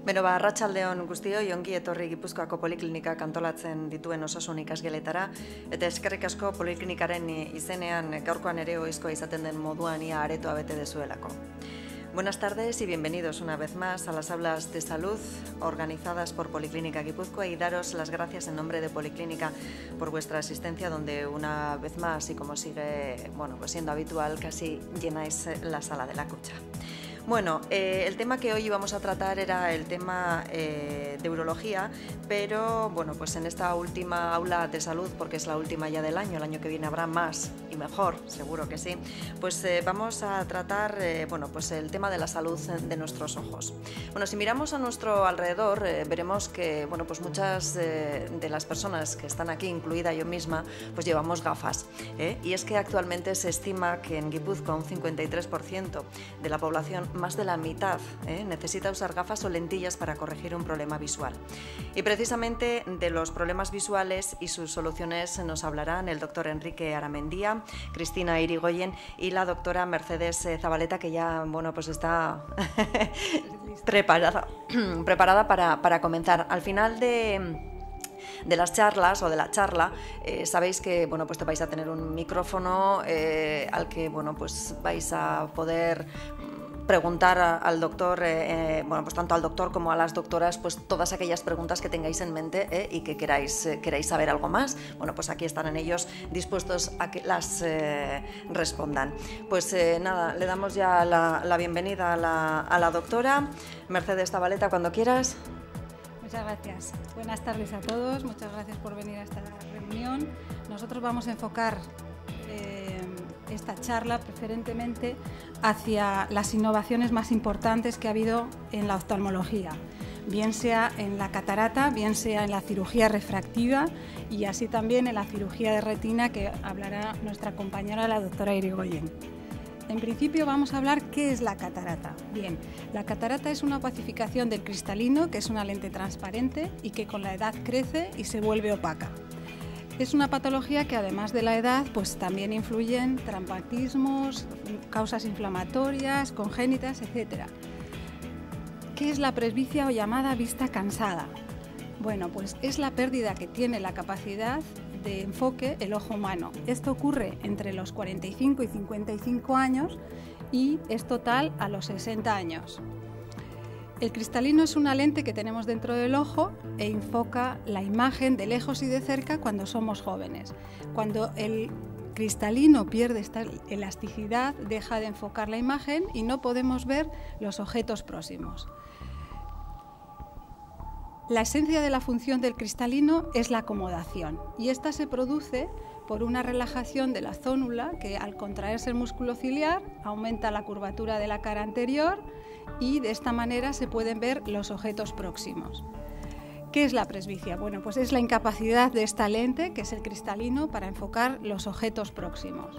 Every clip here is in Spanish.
Beno, arratsaldeon guztioi, ongi etorri Gipuzkoako Poliklinikak antolatzen dituen osasun ikasgeletara, eta eskerrik asko Poliklinikaren izenean gaurkoan ere ohizkoa izaten den moduan ia aretoa bete dezuelako. Buenas tardes y bienvenidos una vez más a las aulas de salud organizadas por Policlínica Guipúzcoa y daros las gracias en nombre de Policlínica por vuestra asistencia, donde una vez más y como sigue pues siendo habitual, casi llenáis la sala de la Cucha. Bueno, el tema que hoy íbamos a tratar era el tema de urología, pero pues en esta última aula de salud, porque es la última ya del año, el año que viene habrá más y mejor, seguro que sí, pues vamos a tratar pues el tema de la salud de nuestros ojos. Bueno, si miramos a nuestro alrededor, veremos que pues muchas de las personas que están aquí, incluida yo misma, pues llevamos gafas, y es que actualmente se estima que en Guipúzcoa un 53% de la población, más de la mitad, necesita usar gafas o lentillas para corregir un problema visual. Y precisamente de los problemas visuales y sus soluciones nos hablarán el doctor Enrique Aramendía, Cristina Irigoyen y la doctora Mercedes Zabaleta, que ya pues está preparada para comenzar. Al final de las charlas o de la charla, sabéis que pues te vais a tener un micrófono al que pues vais a poder preguntar al doctor, pues tanto al doctor como a las doctoras, pues todas aquellas preguntas que tengáis en mente y que queráis saber algo más. Pues aquí estarán ellos dispuestos a que las respondan. Pues nada, le damos ya la bienvenida a la doctora Mercedes Zabaleta, cuando quieras. Muchas gracias. Buenas tardes a todos. Muchas gracias por venir a esta reunión. Nosotros vamos a enfocar esta charla preferentemente hacia las innovaciones más importantes que ha habido en la oftalmología, bien sea en la catarata, bien sea en la cirugía refractiva y así también en la cirugía de retina, que hablará nuestra compañera, la doctora Irigoyen. En principio vamos a hablar qué es la catarata. Bien, la catarata es una opacificación del cristalino, que es una lente transparente y que con la edad crece y se vuelve opaca. Es una patología que además de la edad pues también influyen traumatismos, causas inflamatorias, congénitas, etc. ¿Qué es la presbicia o llamada vista cansada? Bueno, pues es la pérdida que tiene la capacidad de enfoque el ojo humano. Esto ocurre entre los 45 y 55 años y es total a los 60 años. El cristalino es una lente que tenemos dentro del ojo e enfoca la imagen de lejos y de cerca cuando somos jóvenes. Cuando el cristalino pierde esta elasticidad, deja de enfocar la imagen y no podemos ver los objetos próximos. La esencia de la función del cristalino es la acomodación y esta se produce por una relajación de la zónula que, al contraerse el músculo ciliar, aumenta la curvatura de la cara anterior y de esta manera se pueden ver los objetos próximos. ¿Qué es la presbicia? Bueno, pues es la incapacidad de esta lente, que es el cristalino, para enfocar los objetos próximos.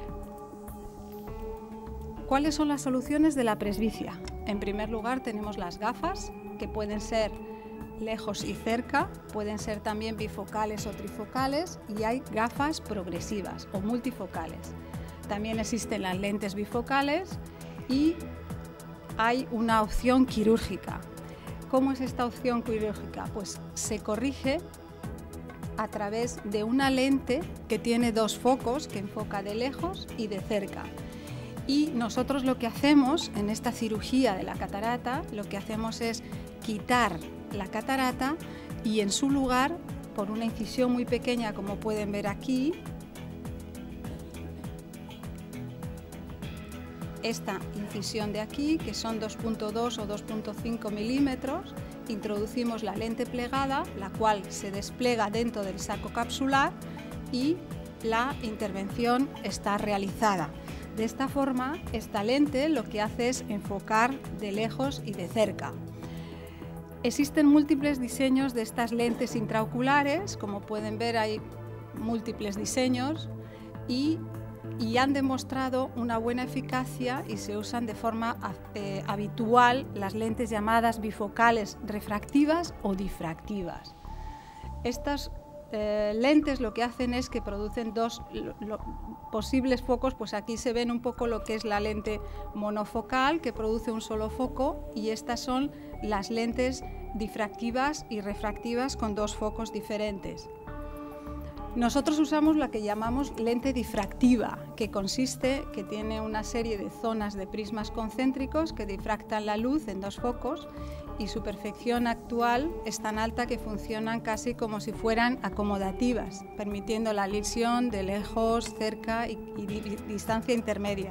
¿Cuáles son las soluciones de la presbicia? En primer lugar tenemos las gafas, que pueden ser lejos y cerca, pueden ser también bifocales o trifocales, y hay gafas progresivas o multifocales. También existen las lentes bifocales y hay una opción quirúrgica. ¿Cómo es esta opción quirúrgica? Pues se corrige a través de una lente que tiene dos focos, que enfoca de lejos y de cerca. Y nosotros lo que hacemos en esta cirugía de la catarata, lo que hacemos es quitar la catarata y en su lugar, por una incisión muy pequeña, como pueden ver aquí, esta incisión de aquí, que son 2.2 o 2.5 milímetros, introducimos la lente plegada, la cual se despliega dentro del saco capsular y la intervención está realizada. De esta forma, esta lente lo que hace es enfocar de lejos y de cerca. Existen múltiples diseños de estas lentes intraoculares, como pueden ver hay múltiples diseños y han demostrado una buena eficacia y se usan de forma habitual las lentes llamadas bifocales refractivas o difractivas. Estas lentes lo que hacen es que producen dos posibles focos, pues aquí se ven un poco lo que es la lente monofocal, que produce un solo foco, y estas son las lentes difractivas y refractivas con dos focos diferentes. Nosotros usamos la que llamamos lente difractiva, que tiene una serie de zonas de prismas concéntricos que difractan la luz en dos focos, y su perfección actual es tan alta que funcionan casi como si fueran acomodativas, permitiendo la visión de lejos, cerca y distancia intermedia.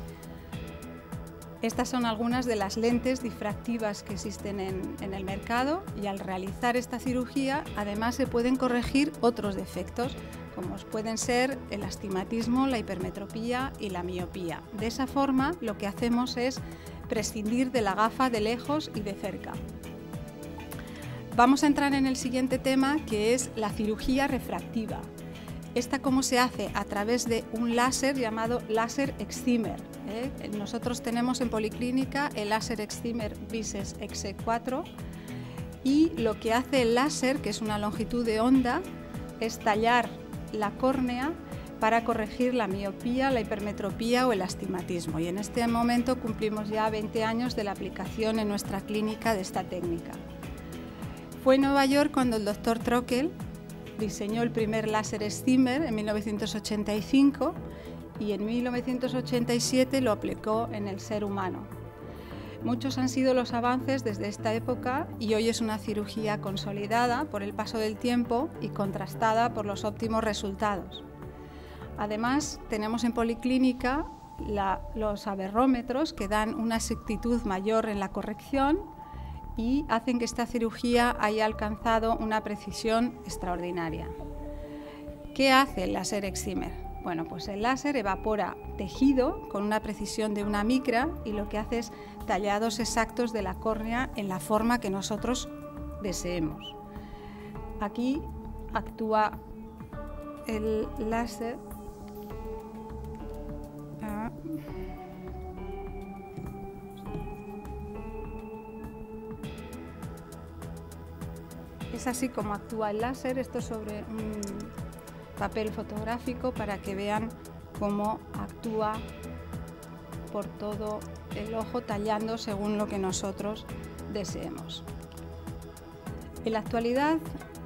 Estas son algunas de las lentes difractivas que existen en el mercado, y al realizar esta cirugía además se pueden corregir otros defectos, como pueden ser el astigmatismo, la hipermetropía y la miopía. De esa forma lo que hacemos es prescindir de la gafa de lejos y de cerca. Vamos a entrar en el siguiente tema, que es la cirugía refractiva. ¿Esta cómo se hace? A través de un láser llamado láser excimer. Nosotros tenemos en Policlínica el láser excimer Vises Exe4, y lo que hace el láser, que es una longitud de onda, es tallar la córnea para corregir la miopía, la hipermetropía o el astigmatismo. Y en este momento cumplimos ya 20 años de la aplicación en nuestra clínica de esta técnica. Fue en Nueva York cuando el doctor Trockel diseñó el primer láser excimer en 1985, y en 1987 lo aplicó en el ser humano. Muchos han sido los avances desde esta época, y hoy es una cirugía consolidada por el paso del tiempo y contrastada por los óptimos resultados. Además, tenemos en Policlínica los aberrómetros, que dan una exactitud mayor en la corrección y hacen que esta cirugía haya alcanzado una precisión extraordinaria. ¿Qué hace el láser excimer? Bueno, pues el láser evapora tejido con una precisión de 1 micra, y lo que hace es tallados exactos de la córnea en la forma que nosotros deseemos. Aquí actúa el láser. Es así como actúa el láser. Esto es sobre un papel fotográfico para que vean cómo actúa por todo el ojo, tallando según lo que nosotros deseemos. En la actualidad,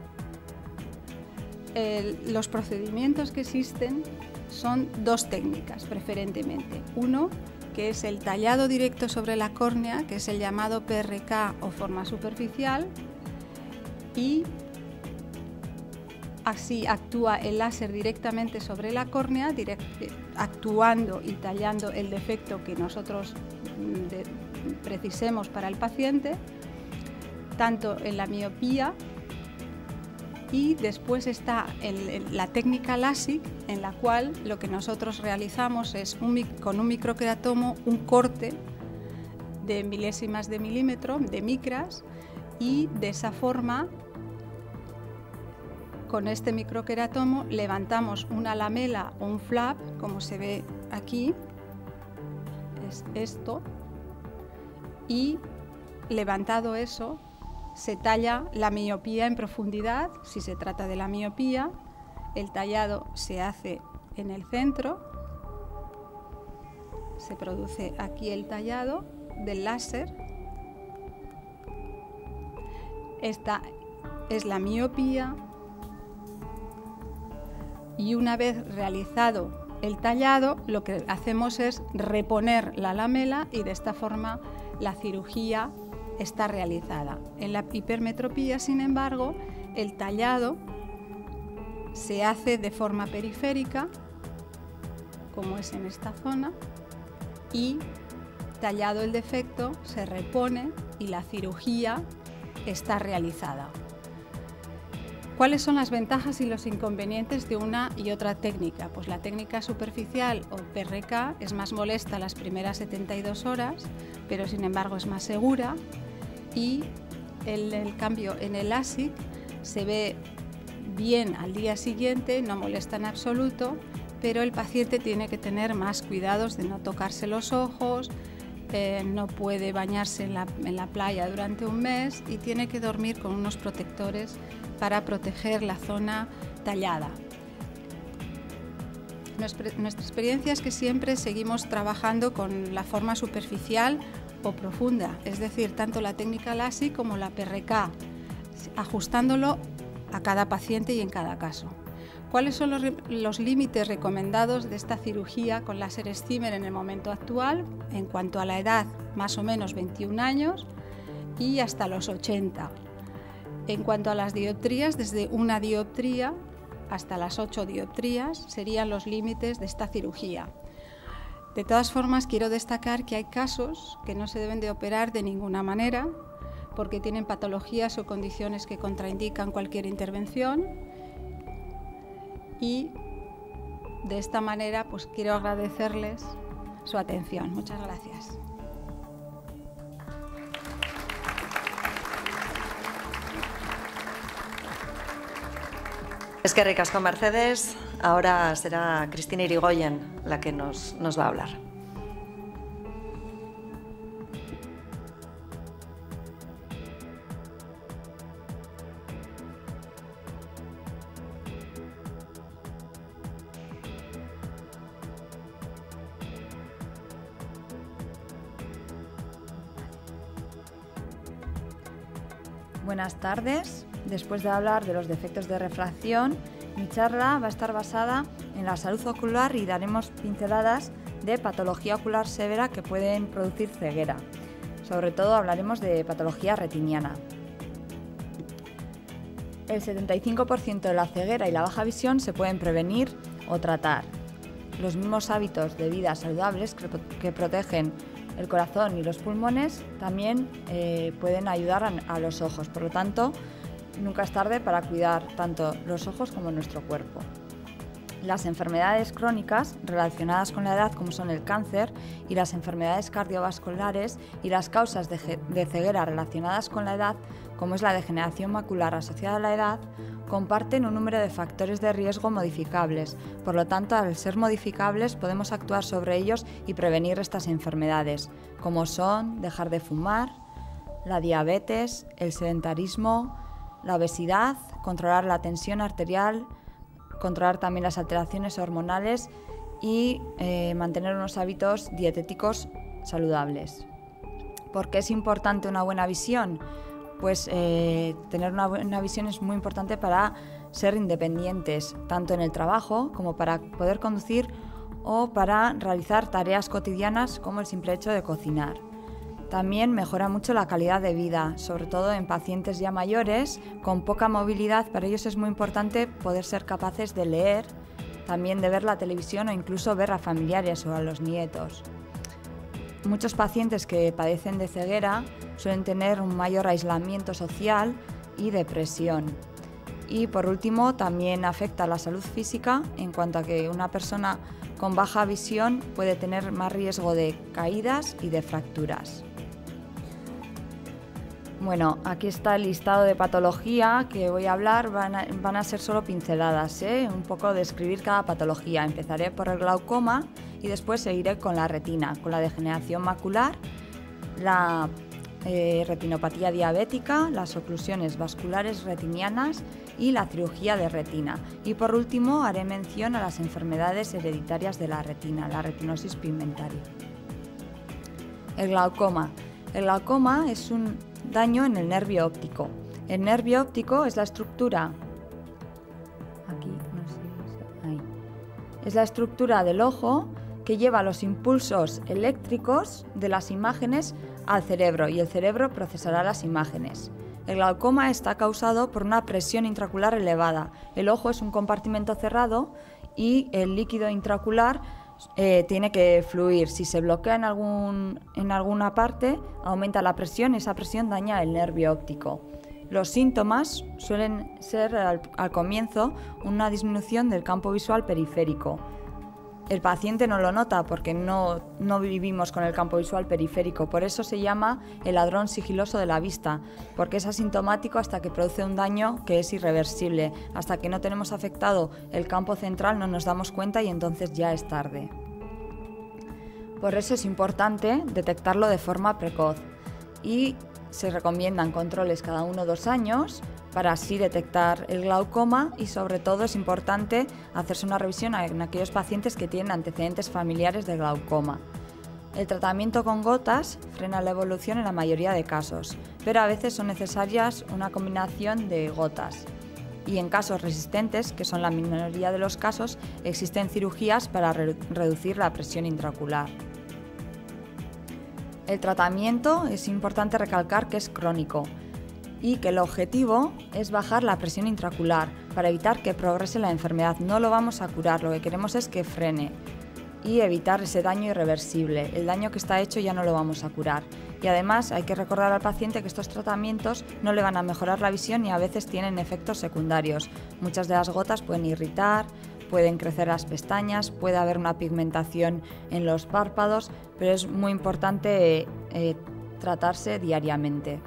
los procedimientos que existen son dos técnicas preferentemente. Uno, que es el tallado directo sobre la córnea, que es el llamado PRK o forma superficial, y así actúa el láser directamente sobre la córnea, actuando y tallando el defecto que nosotros precisemos para el paciente, tanto en la miopía. Y después está la técnica LASIK, en la cual lo que nosotros realizamos es con un microqueratomo un corte de milésimas de milímetro, de micras, y de esa forma, con este microqueratomo, levantamos una lamela o un flap, como se ve aquí, es esto, y levantado eso, se talla la miopía en profundidad. Si se trata de la miopía, el tallado se hace en el centro, se produce aquí el tallado del láser. Esta es la miopía, y una vez realizado el tallado, lo que hacemos es reponer la lamela, y de esta forma la cirugía está realizada. En la hipermetropía, sin embargo, el tallado se hace de forma periférica, como es en esta zona, y tallado el defecto se repone y la cirugía está realizada. ¿Cuáles son las ventajas y los inconvenientes de una y otra técnica? Pues la técnica superficial o PRK es más molesta las primeras 72 horas, pero sin embargo es más segura, y el cambio en el LASIK se ve bien al día siguiente, no molesta en absoluto, pero el paciente tiene que tener más cuidados de no tocarse los ojos, no puede bañarse en la playa durante un mes, y tiene que dormir con unos protectores para proteger la zona tallada. Nuestra experiencia es que siempre seguimos trabajando con la forma superficial o profunda, es decir, tanto la técnica LASIK como la PRK, ajustándolo a cada paciente y en cada caso. ¿Cuáles son los límites recomendados de esta cirugía con láser excimer en el momento actual? En cuanto a la edad, más o menos 21 años y hasta los 80. En cuanto a las dioptrías, desde una dioptría hasta las 8 dioptrías serían los límites de esta cirugía. De todas formas, quiero destacar que hay casos que no se deben de operar de ninguna manera porque tienen patologías o condiciones que contraindican cualquier intervención. Y de esta manera pues quiero agradecerles su atención. Muchas gracias. Eskerrik asko, Mercedes. Ahora será Cristina Irigoyen la que nos va a hablar. Buenas tardes. Después de hablar de los defectos de refracción, mi charla va a estar basada en la salud ocular y daremos pinceladas de patología ocular severa que pueden producir ceguera. Sobre todo hablaremos de patología retiniana. El 75% de la ceguera y la baja visión se pueden prevenir o tratar. Los mismos hábitos de vida saludables que protegen el corazón y los pulmones también pueden ayudar a los ojos. Por lo tanto, nunca es tarde para cuidar tanto los ojos como nuestro cuerpo. Las enfermedades crónicas relacionadas con la edad, como son el cáncer y las enfermedades cardiovasculares, y las causas de ceguera relacionadas con la edad, como es la degeneración macular asociada a la edad, comparten un número de factores de riesgo modificables. Por lo tanto, al ser modificables, podemos actuar sobre ellos y prevenir estas enfermedades, como son dejar de fumar, la diabetes, el sedentarismo, la obesidad, controlar la tensión arterial, controlar también las alteraciones hormonales y mantener unos hábitos dietéticos saludables. ¿Por qué es importante una buena visión? Pues tener una buena visión es muy importante para ser independientes, tanto en el trabajo como para poder conducir o para realizar tareas cotidianas como el simple hecho de cocinar. También mejora mucho la calidad de vida, sobre todo en pacientes ya mayores con poca movilidad. Para ellos es muy importante poder ser capaces de leer, también de ver la televisión o incluso ver a familiares o a los nietos. Muchos pacientes que padecen de ceguera suelen tener un mayor aislamiento social y depresión. Y por último, también afecta a la salud física en cuanto a que una persona con baja visión puede tener más riesgo de caídas y de fracturas. Bueno, aquí está el listado de patología que voy a hablar, van a ser solo pinceladas, un poco describir cada patología. Empezaré por el glaucoma y después seguiré con la retina, con la degeneración macular, la retinopatía diabética, las oclusiones vasculares retinianas y la cirugía de retina. Y por último haré mención a las enfermedades hereditarias de la retina, la retinosis pigmentaria. El glaucoma. El glaucoma es un daño en el nervio óptico. El nervio óptico es la estructura, es la estructura del ojo que lleva los impulsos eléctricos de las imágenes al cerebro y el cerebro procesará las imágenes. El glaucoma está causado por una presión intraocular elevada. El ojo es un compartimento cerrado y el líquido intraocular tiene que fluir. Si se bloquea en alguna parte, aumenta la presión y esa presión daña el nervio óptico. Los síntomas suelen ser al comienzo una disminución del campo visual periférico. El paciente no lo nota porque no vivimos con el campo visual periférico, por eso se llama el ladrón sigiloso de la vista, porque es asintomático hasta que produce un daño que es irreversible. Hasta que no tenemos afectado el campo central no nos damos cuenta y entonces ya es tarde. Por eso es importante detectarlo de forma precoz y se recomiendan controles cada 1 o 2 años para así detectar el glaucoma y sobre todo es importante hacerse una revisión en aquellos pacientes que tienen antecedentes familiares de glaucoma. El tratamiento con gotas frena la evolución en la mayoría de casos, pero a veces son necesarias una combinación de gotas. Y en casos resistentes, que son la minoría de los casos, existen cirugías para reducir la presión intraocular. El tratamiento es importante recalcar que es crónico y que el objetivo es bajar la presión intraocular para evitar que progrese la enfermedad. No lo vamos a curar, lo que queremos es que frene y evitar ese daño irreversible. El daño que está hecho ya no lo vamos a curar. Y además hay que recordar al paciente que estos tratamientos no le van a mejorar la visión y a veces tienen efectos secundarios. Muchas de las gotas pueden irritar, pueden crecer las pestañas, puede haber una pigmentación en los párpados, pero es muy importante tratarse diariamente.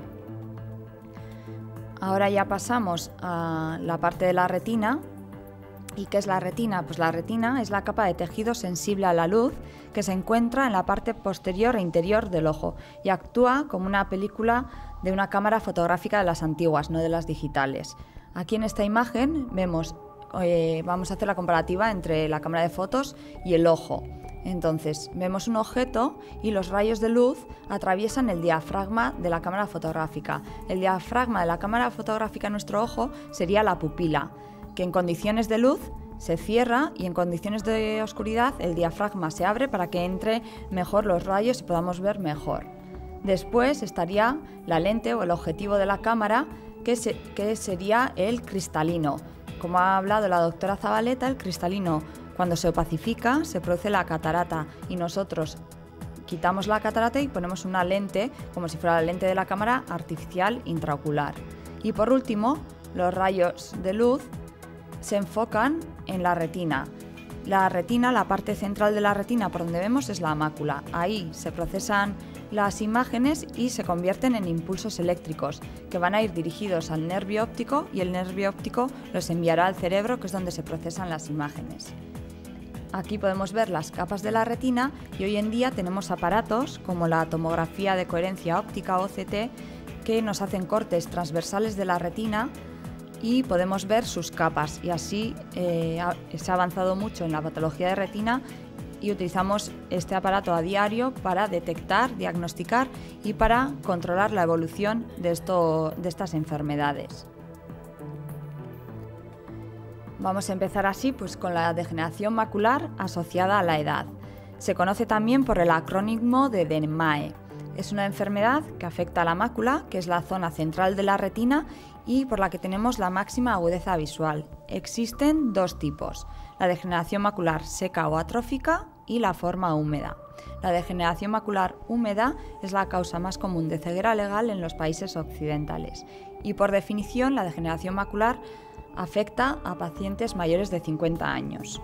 Ahora ya pasamos a la parte de la retina. ¿Y qué es la retina? Pues la retina es la capa de tejido sensible a la luz que se encuentra en la parte posterior e interior del ojo y actúa como una película de una cámara fotográfica de las antiguas, no de las digitales. Aquí en esta imagen vemos, vamos a hacer la comparativa entre la cámara de fotos y el ojo. Entonces vemos un objeto y los rayos de luz atraviesan el diafragma de la cámara fotográfica. El diafragma de la cámara fotográfica en nuestro ojo sería la pupila, que en condiciones de luz se cierra y en condiciones de oscuridad el diafragma se abre para que entre mejor los rayos y podamos ver mejor. Después estaría la lente o el objetivo de la cámara, que sería el cristalino. Como ha hablado la doctora Zabaleta, el cristalino, cuando se opacifica, se produce la catarata y nosotros quitamos la catarata y ponemos una lente, como si fuera la lente de la cámara artificial intraocular. Y por último, los rayos de luz se enfocan en la retina. La retina, la parte central de la retina por donde vemos es la mácula. Ahí se procesan las imágenes y se convierten en impulsos eléctricos que van a ir dirigidos al nervio óptico y el nervio óptico los enviará al cerebro, que es donde se procesan las imágenes. Aquí podemos ver las capas de la retina y hoy en día tenemos aparatos como la tomografía de coherencia óptica OCT que nos hacen cortes transversales de la retina y podemos ver sus capas y así se ha avanzado mucho en la patología de retina y utilizamos este aparato a diario para detectar, diagnosticar y para controlar la evolución de estas enfermedades. Vamos a empezar así pues, con la degeneración macular asociada a la edad. Se conoce también por el acrónimo de DMAE. Es una enfermedad que afecta a la mácula, que es la zona central de la retina y por la que tenemos la máxima agudeza visual. Existen dos tipos, la degeneración macular seca o atrófica y la forma húmeda. La degeneración macular húmeda es la causa más común de ceguera legal en los países occidentales y por definición la degeneración macular afecta a pacientes mayores de 50 años.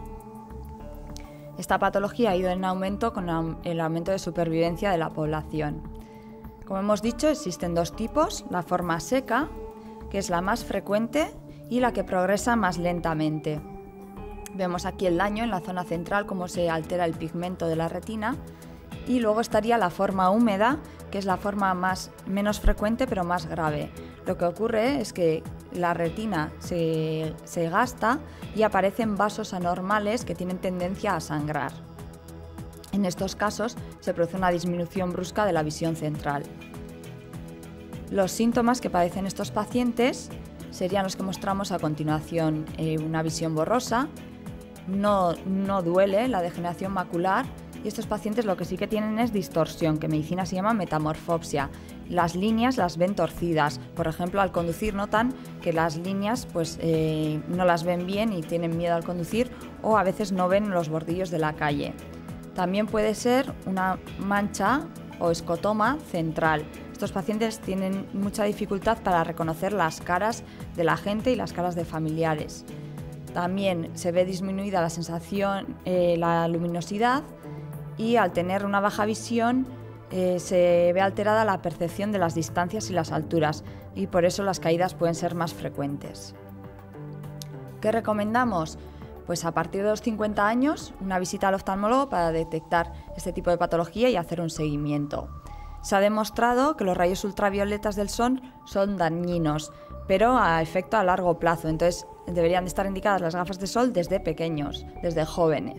Esta patología ha ido en aumento con el aumento de supervivencia de la población. Como hemos dicho, existen dos tipos, la forma seca, que es la más frecuente y la que progresa más lentamente. Vemos aquí el daño en la zona central, cómo se altera el pigmento de la retina, y luego estaría la forma húmeda, que es la forma menos frecuente pero más grave. Lo que ocurre es que la retina se gasta y aparecen vasos anormales que tienen tendencia a sangrar. En estos casos se produce una disminución brusca de la visión central. Los síntomas que padecen estos pacientes serían los que mostramos a continuación. Una visión borrosa, no duele la degeneración macular y estos pacientes lo que sí que tienen es distorsión, que en medicina se llama metamorfopsia. Las líneas las ven torcidas, por ejemplo al conducir notan que las líneas no las ven bien y tienen miedo al conducir o a veces no ven los bordillos de la calle. También puede ser una mancha o escotoma central. Estos pacientes tienen mucha dificultad para reconocer las caras de la gente y las caras de familiares. También se ve disminuida la sensación, la luminosidad y al tener una baja visión se ve alterada la percepción de las distancias y las alturas y por eso las caídas pueden ser más frecuentes. ¿Qué recomendamos? Pues a partir de los 50 años una visita al oftalmólogo para detectar este tipo de patología y hacer un seguimiento. Se ha demostrado que los rayos ultravioletas del sol son dañinos, pero a efecto a largo plazo, entonces deberían de estar indicadas las gafas de sol desde pequeños, desde jóvenes.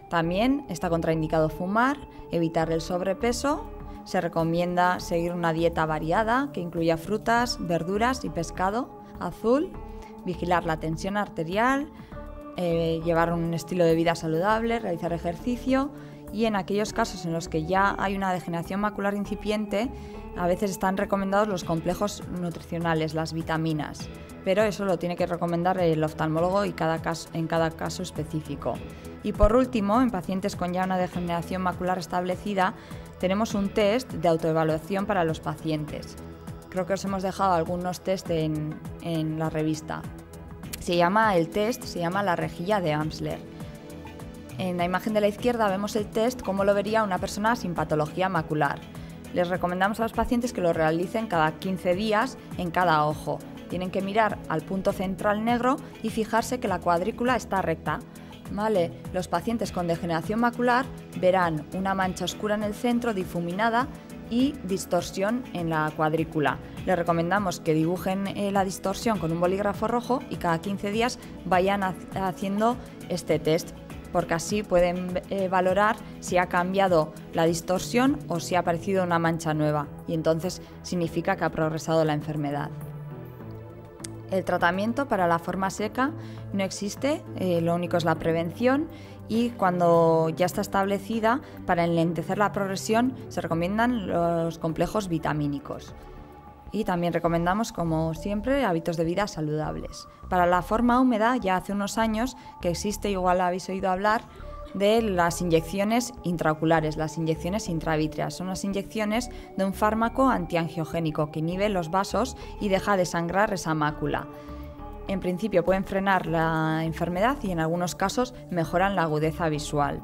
También está contraindicado fumar, evitar el sobrepeso. Se recomienda seguir una dieta variada que incluya frutas, verduras y pescado azul, vigilar la tensión arterial, llevar un estilo de vida saludable, realizar ejercicio, y en aquellos casos en los que ya hay una degeneración macular incipiente, a veces están recomendados los complejos nutricionales, las vitaminas, pero eso lo tiene que recomendar el oftalmólogo en cada caso específico. Y por último, en pacientes con ya una degeneración macular establecida, tenemos un test de autoevaluación para los pacientes. Creo que os hemos dejado algunos test en la revista. El test se llama la rejilla de Amsler. En la imagen de la izquierda vemos el test como lo vería una persona sin patología macular. Les recomendamos a los pacientes que lo realicen cada 15 días en cada ojo. Tienen que mirar al punto central negro y fijarse que la cuadrícula está recta. ¿Vale? Los pacientes con degeneración macular verán una mancha oscura en el centro, difuminada, y distorsión en la cuadrícula. Les recomendamos que dibujen la distorsión con un bolígrafo rojo y cada 15 días vayan haciendo este test, porque así pueden valorar si ha cambiado la distorsión o si ha aparecido una mancha nueva, y entonces significa que ha progresado la enfermedad. El tratamiento para la forma seca no existe, lo único es la prevención, y cuando ya está establecida, para enlentecer la progresión se recomiendan los complejos vitamínicos. Y también recomendamos, como siempre, hábitos de vida saludables. Para la forma húmeda, ya hace unos años que existe, igual habéis oído hablar, de las inyecciones intraoculares, las inyecciones intravítreas. Son las inyecciones de un fármaco antiangiogénico que inhibe los vasos y deja de sangrar esa mácula. En principio pueden frenar la enfermedad y en algunos casos mejoran la agudeza visual.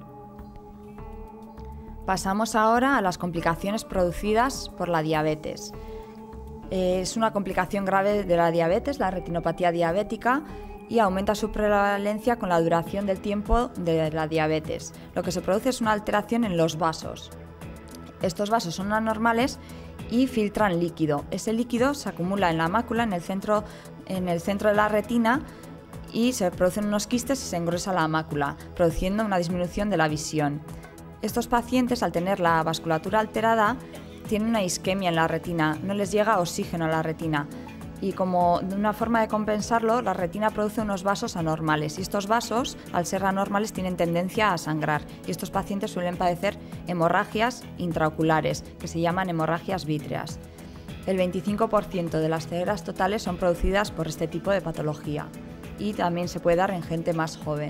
Pasamos ahora a las complicaciones producidas por la diabetes. Es una complicación grave de la diabetes, la retinopatía diabética, y aumenta su prevalencia con la duración del tiempo de la diabetes. Lo que se produce es una alteración en los vasos. Estos vasos son anormales y filtran líquido. Ese líquido se acumula en la mácula, en el centro de la retina, y se producen unos quistes y se engruesa la mácula, produciendo una disminución de la visión. Estos pacientes, al tener la vasculatura alterada, tienen una isquemia en la retina, no les llega oxígeno a la retina. Y como de una forma de compensarlo, la retina produce unos vasos anormales, y estos vasos, al ser anormales, tienen tendencia a sangrar, y estos pacientes suelen padecer hemorragias intraoculares, que se llaman hemorragias vítreas. El 25% de las cegueras totales son producidas por este tipo de patología, y también se puede dar en gente más joven.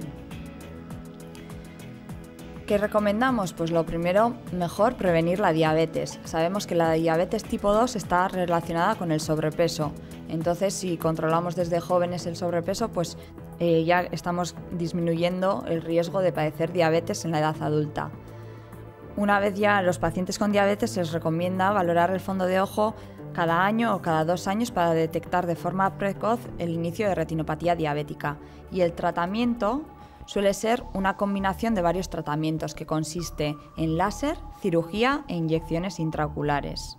¿Qué recomendamos? Pues lo primero, mejor prevenir la diabetes. Sabemos que la diabetes tipo 2 está relacionada con el sobrepeso. Entonces, si controlamos desde jóvenes el sobrepeso, pues ya estamos disminuyendo el riesgo de padecer diabetes en la edad adulta. Una vez ya a los pacientes con diabetes se les recomienda valorar el fondo de ojo cada año o cada 2 años para detectar de forma precoz el inicio de retinopatía diabética. Y el tratamiento suele ser una combinación de varios tratamientos que consiste en láser, cirugía e inyecciones intraoculares.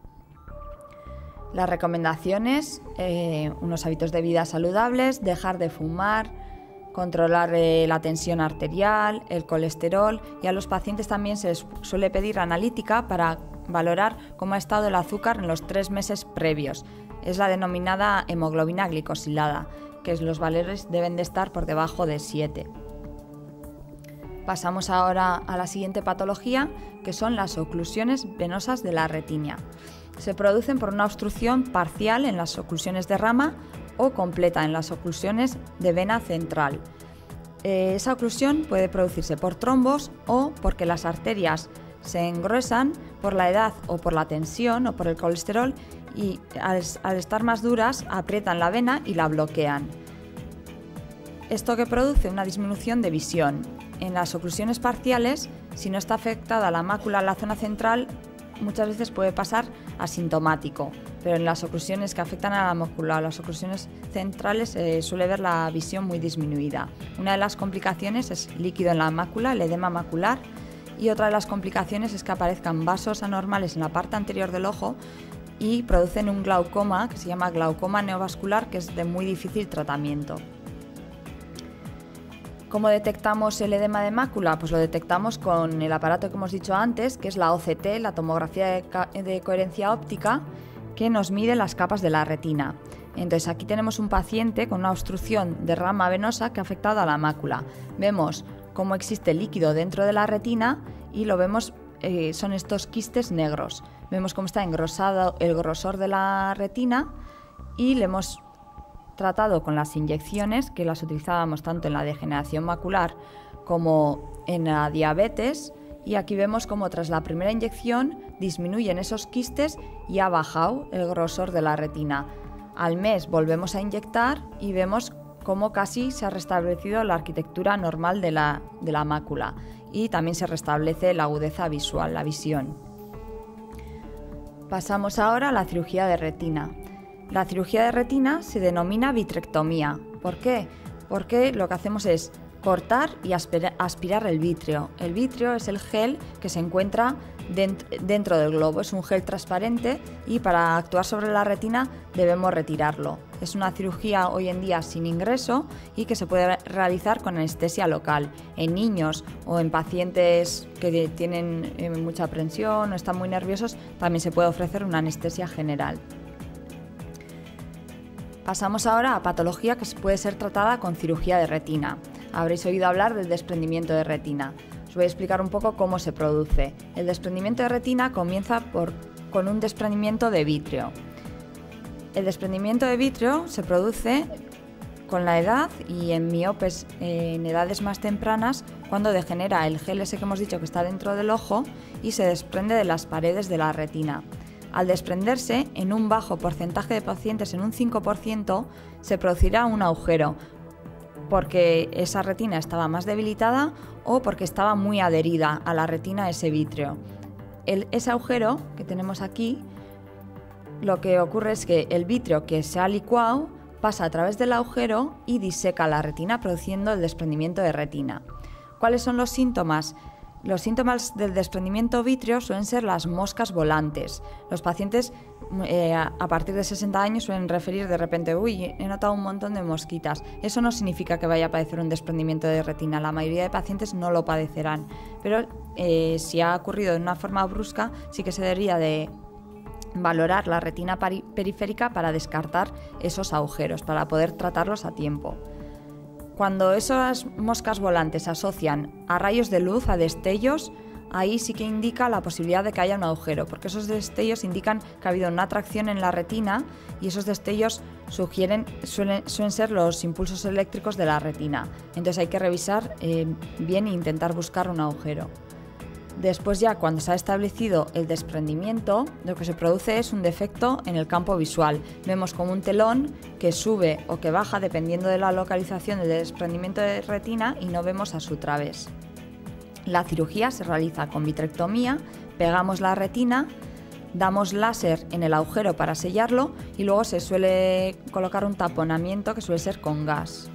Las recomendaciones, unos hábitos de vida saludables, dejar de fumar, controlar la tensión arterial, el colesterol, y a los pacientes también se les suele pedir analítica para valorar cómo ha estado el azúcar en los 3 meses previos. Es la denominada hemoglobina glicosilada, que los valores deben de estar por debajo de 7. Pasamos ahora a la siguiente patología, que son las oclusiones venosas de la retina. Se producen por una obstrucción parcial en las oclusiones de rama o completa en las oclusiones de vena central. Esa oclusión puede producirse por trombos o porque las arterias se engruesan por la edad o por la tensión o por el colesterol, y al estar más duras aprietan la vena y la bloquean. Esto que produce una disminución de visión. En las oclusiones parciales, si no está afectada la mácula en la zona central, muchas veces puede pasar asintomático, pero en las oclusiones que afectan a la mácula, las oclusiones centrales, suele ver la visión muy disminuida. Una de las complicaciones es líquido en la mácula, el edema macular, y otra de las complicaciones es que aparezcan vasos anormales en la parte anterior del ojo y producen un glaucoma que se llama glaucoma neovascular, que es de muy difícil tratamiento. ¿Cómo detectamos el edema de mácula? Pues lo detectamos con el aparato que hemos dicho antes, que es la OCT, la tomografía de coherencia óptica, que nos mide las capas de la retina. Entonces aquí tenemos un paciente con una obstrucción de rama venosa que ha afectado a la mácula. Vemos cómo existe líquido dentro de la retina y lo vemos, son estos quistes negros. Vemos cómo está engrosado el grosor de la retina y le hemos tratado con las inyecciones que las utilizábamos tanto en la degeneración macular como en la diabetes, y aquí vemos cómo tras la primera inyección disminuyen esos quistes y ha bajado el grosor de la retina. Al mes volvemos a inyectar y vemos cómo casi se ha restablecido la arquitectura normal de la mácula, y también se restablece la agudeza visual, la visión. Pasamos ahora a la cirugía de retina. La cirugía de retina se denomina vitrectomía. ¿Por qué? Porque lo que hacemos es cortar y aspirar el vítreo. El vítreo es el gel que se encuentra dentro del globo. Es un gel transparente y para actuar sobre la retina debemos retirarlo. Es una cirugía hoy en día sin ingreso y que se puede realizar con anestesia local. En niños o en pacientes que tienen mucha aprensión o están muy nerviosos, también se puede ofrecer una anestesia general. Pasamos ahora a patología que puede ser tratada con cirugía de retina. Habréis oído hablar del desprendimiento de retina. Os voy a explicar un poco cómo se produce. El desprendimiento de retina comienza con un desprendimiento de vítreo. El desprendimiento de vítreo se produce con la edad y en miopes en edades más tempranas, cuando degenera el gel ese que hemos dicho que está dentro del ojo y se desprende de las paredes de la retina. Al desprenderse, en un bajo porcentaje de pacientes, en un 5%, se producirá un agujero porque esa retina estaba más debilitada o porque estaba muy adherida a la retina ese vítreo. Ese agujero que tenemos aquí, lo que ocurre es que el vítreo que se ha licuado pasa a través del agujero y diseca la retina, produciendo el desprendimiento de retina. ¿Cuáles son los síntomas? Los síntomas del desprendimiento vítreo suelen ser las moscas volantes. Los pacientes a partir de 60 años suelen referir de repente: uy, he notado un montón de mosquitas. Eso no significa que vaya a padecer un desprendimiento de retina. La mayoría de pacientes no lo padecerán. Pero si ha ocurrido de una forma brusca, sí que se debería de valorar la retina periférica para descartar esos agujeros, para poder tratarlos a tiempo. Cuando esas moscas volantes se asocian a rayos de luz, a destellos, ahí sí que indica la posibilidad de que haya un agujero, porque esos destellos indican que ha habido una atracción en la retina y esos destellos suelen ser los impulsos eléctricos de la retina. Entonces hay que revisar bien e intentar buscar un agujero. Después, ya cuando se ha establecido el desprendimiento, lo que se produce es un defecto en el campo visual. Vemos como un telón que sube o que baja dependiendo de la localización del desprendimiento de retina y no vemos a su través. La cirugía se realiza con vitrectomía, pegamos la retina, damos láser en el agujero para sellarlo y luego se suele colocar un taponamiento que suele ser con gas.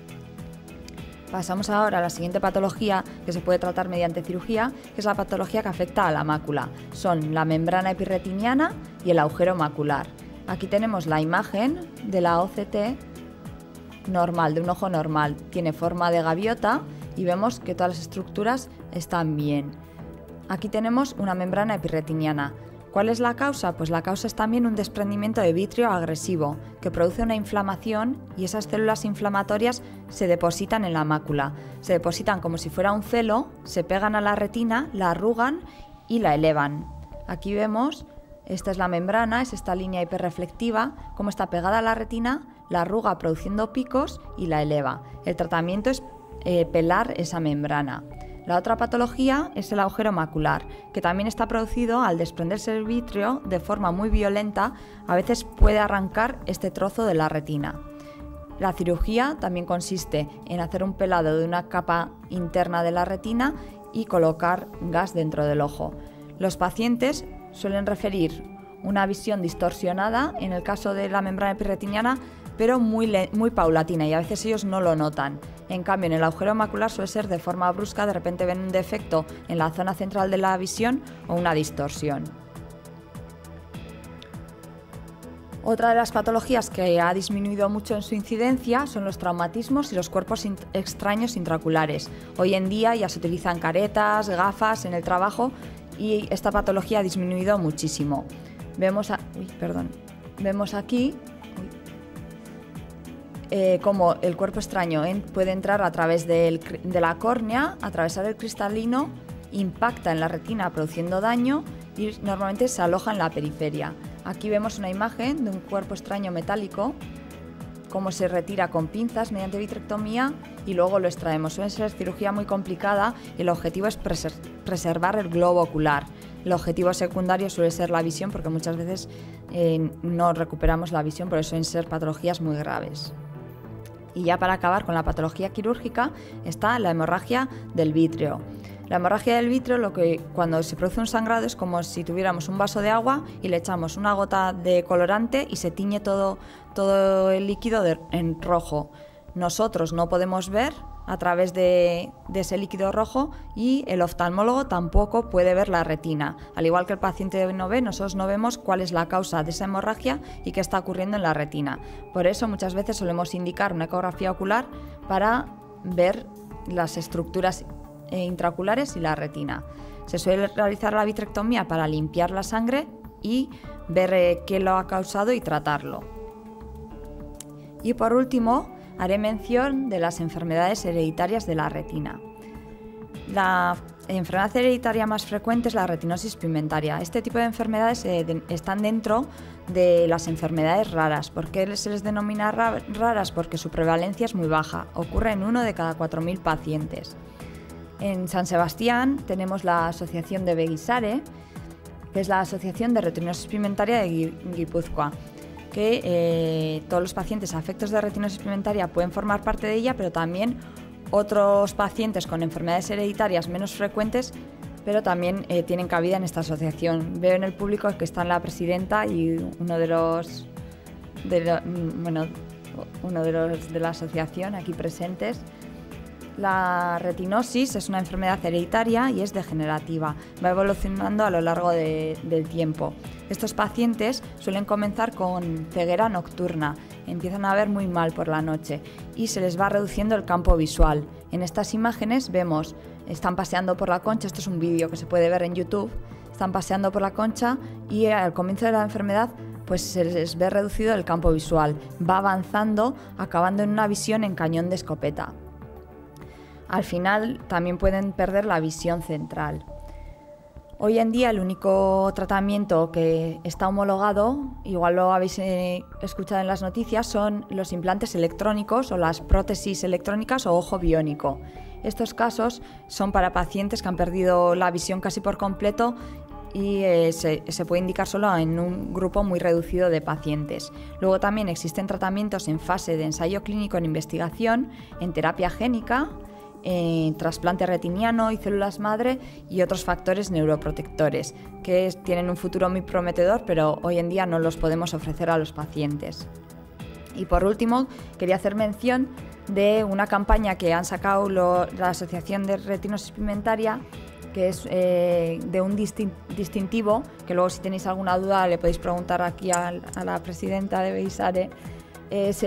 Pasamos ahora a la siguiente patología que se puede tratar mediante cirugía, que es la patología que afecta a la mácula. Son la membrana epirretiniana y el agujero macular. Aquí tenemos la imagen de la OCT normal, de un ojo normal. Tiene forma de gaviota y vemos que todas las estructuras están bien. Aquí tenemos una membrana epirretiniana. ¿Cuál es la causa? Pues la causa es también un desprendimiento de vítreo agresivo, que produce una inflamación y esas células inflamatorias se depositan en la mácula. Se depositan como si fuera un celo, se pegan a la retina, la arrugan y la elevan. Aquí vemos, esta es la membrana, es esta línea hiperreflectiva, cómo está pegada a la retina, la arruga produciendo picos y la eleva. El tratamiento es pelar esa membrana. La otra patología es el agujero macular, que también está producido al desprenderse el vítreo de forma muy violenta. A veces puede arrancar este trozo de la retina. La cirugía también consiste en hacer un pelado de una capa interna de la retina y colocar gas dentro del ojo. Los pacientes suelen referir una visión distorsionada en el caso de la membrana epirretiniana, pero muy paulatina, y a veces ellos no lo notan. En cambio, en el agujero macular suele ser de forma brusca, de repente ven un defecto en la zona central de la visión o una distorsión. Otra de las patologías que ha disminuido mucho en su incidencia son los traumatismos y los cuerpos extraños intraoculares. Hoy en día ya se utilizan caretas, gafas en el trabajo y esta patología ha disminuido muchísimo. Vemos aquí cómo el cuerpo extraño puede entrar a través de la córnea, atravesar el cristalino, impacta en la retina produciendo daño y normalmente se aloja en la periferia. Aquí vemos una imagen de un cuerpo extraño metálico, cómo se retira con pinzas mediante vitrectomía y luego lo extraemos. Suele ser cirugía muy complicada y el objetivo es preservar el globo ocular. El objetivo secundario suele ser la visión porque muchas veces no recuperamos la visión, porque suelen ser patologías muy graves. Y ya para acabar con la patología quirúrgica está la hemorragia del vítreo. La hemorragia del vítreo, cuando se produce un sangrado, es como si tuviéramos un vaso de agua y le echamos una gota de colorante y se tiñe todo el líquido en rojo. Nosotros no podemos ver a través de ese líquido rojo y el oftalmólogo tampoco puede ver la retina. Al igual que el paciente no ve, nosotros no vemos cuál es la causa de esa hemorragia y qué está ocurriendo en la retina. Por eso muchas veces solemos indicar una ecografía ocular para ver las estructuras intraoculares y la retina. Se suele realizar la vitrectomía para limpiar la sangre y ver qué lo ha causado y tratarlo. Y por último, haré mención de las enfermedades hereditarias de la retina. La enfermedad hereditaria más frecuente es la retinosis pigmentaria. Este tipo de enfermedades están dentro de las enfermedades raras. ¿Por qué se les denomina raras? Porque su prevalencia es muy baja. Ocurre en 1 de cada 4.000 pacientes. En San Sebastián tenemos la Asociación de Beguisare, que es la Asociación de Retinosis Pigmentaria de Guipúzcoa, que todos los pacientes afectos de retinosis pigmentaria pueden formar parte de ella, pero también otros pacientes con enfermedades hereditarias menos frecuentes, pero también tienen cabida en esta asociación. Veo en el público que están la presidenta y uno de la asociación aquí presentes. La retinosis es una enfermedad hereditaria y es degenerativa. Va evolucionando a lo largo del tiempo. Estos pacientes suelen comenzar con ceguera nocturna, empiezan a ver muy mal por la noche y se les va reduciendo el campo visual. En estas imágenes vemos, están paseando por la Concha, esto es un vídeo que se puede ver en YouTube, están paseando por la Concha y al comienzo de la enfermedad pues se les ve reducido el campo visual. Va avanzando, acabando en una visión en cañón de escopeta. Al final también pueden perder la visión central. Hoy en día el único tratamiento que está homologado, igual lo habéis escuchado en las noticias, son los implantes electrónicos o las prótesis electrónicas o ojo biónico. Estos casos son para pacientes que han perdido la visión casi por completo y se puede indicar solo en un grupo muy reducido de pacientes. Luego también existen tratamientos en fase de ensayo clínico en investigación, en terapia génica, trasplante retiniano y células madre y otros factores neuroprotectores que tienen un futuro muy prometedor, pero hoy en día no los podemos ofrecer a los pacientes. Y por último, quería hacer mención de una campaña que han sacado la Asociación de Retinosis Pigmentaria, que es de un distintivo, que luego si tenéis alguna duda le podéis preguntar aquí a la presidenta de Beguisare. Es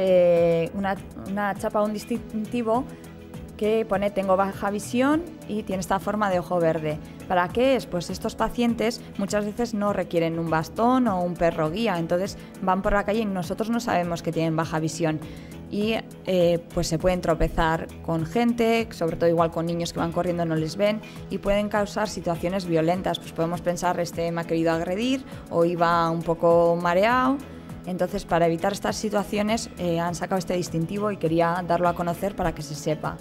una chapa, un distintivo que pone tengo baja visión y tiene esta forma de ojo verde. ¿Para qué es? Pues estos pacientes muchas veces no requieren un bastón o un perro guía, entonces van por la calle y nosotros no sabemos que tienen baja visión y pues se pueden tropezar con gente, sobre todo igual con niños que van corriendo no les ven y pueden causar situaciones violentas. Pues podemos pensar, me ha querido agredir o iba un poco mareado. Entonces, para evitar estas situaciones han sacado este distintivo y quería darlo a conocer para que se sepa.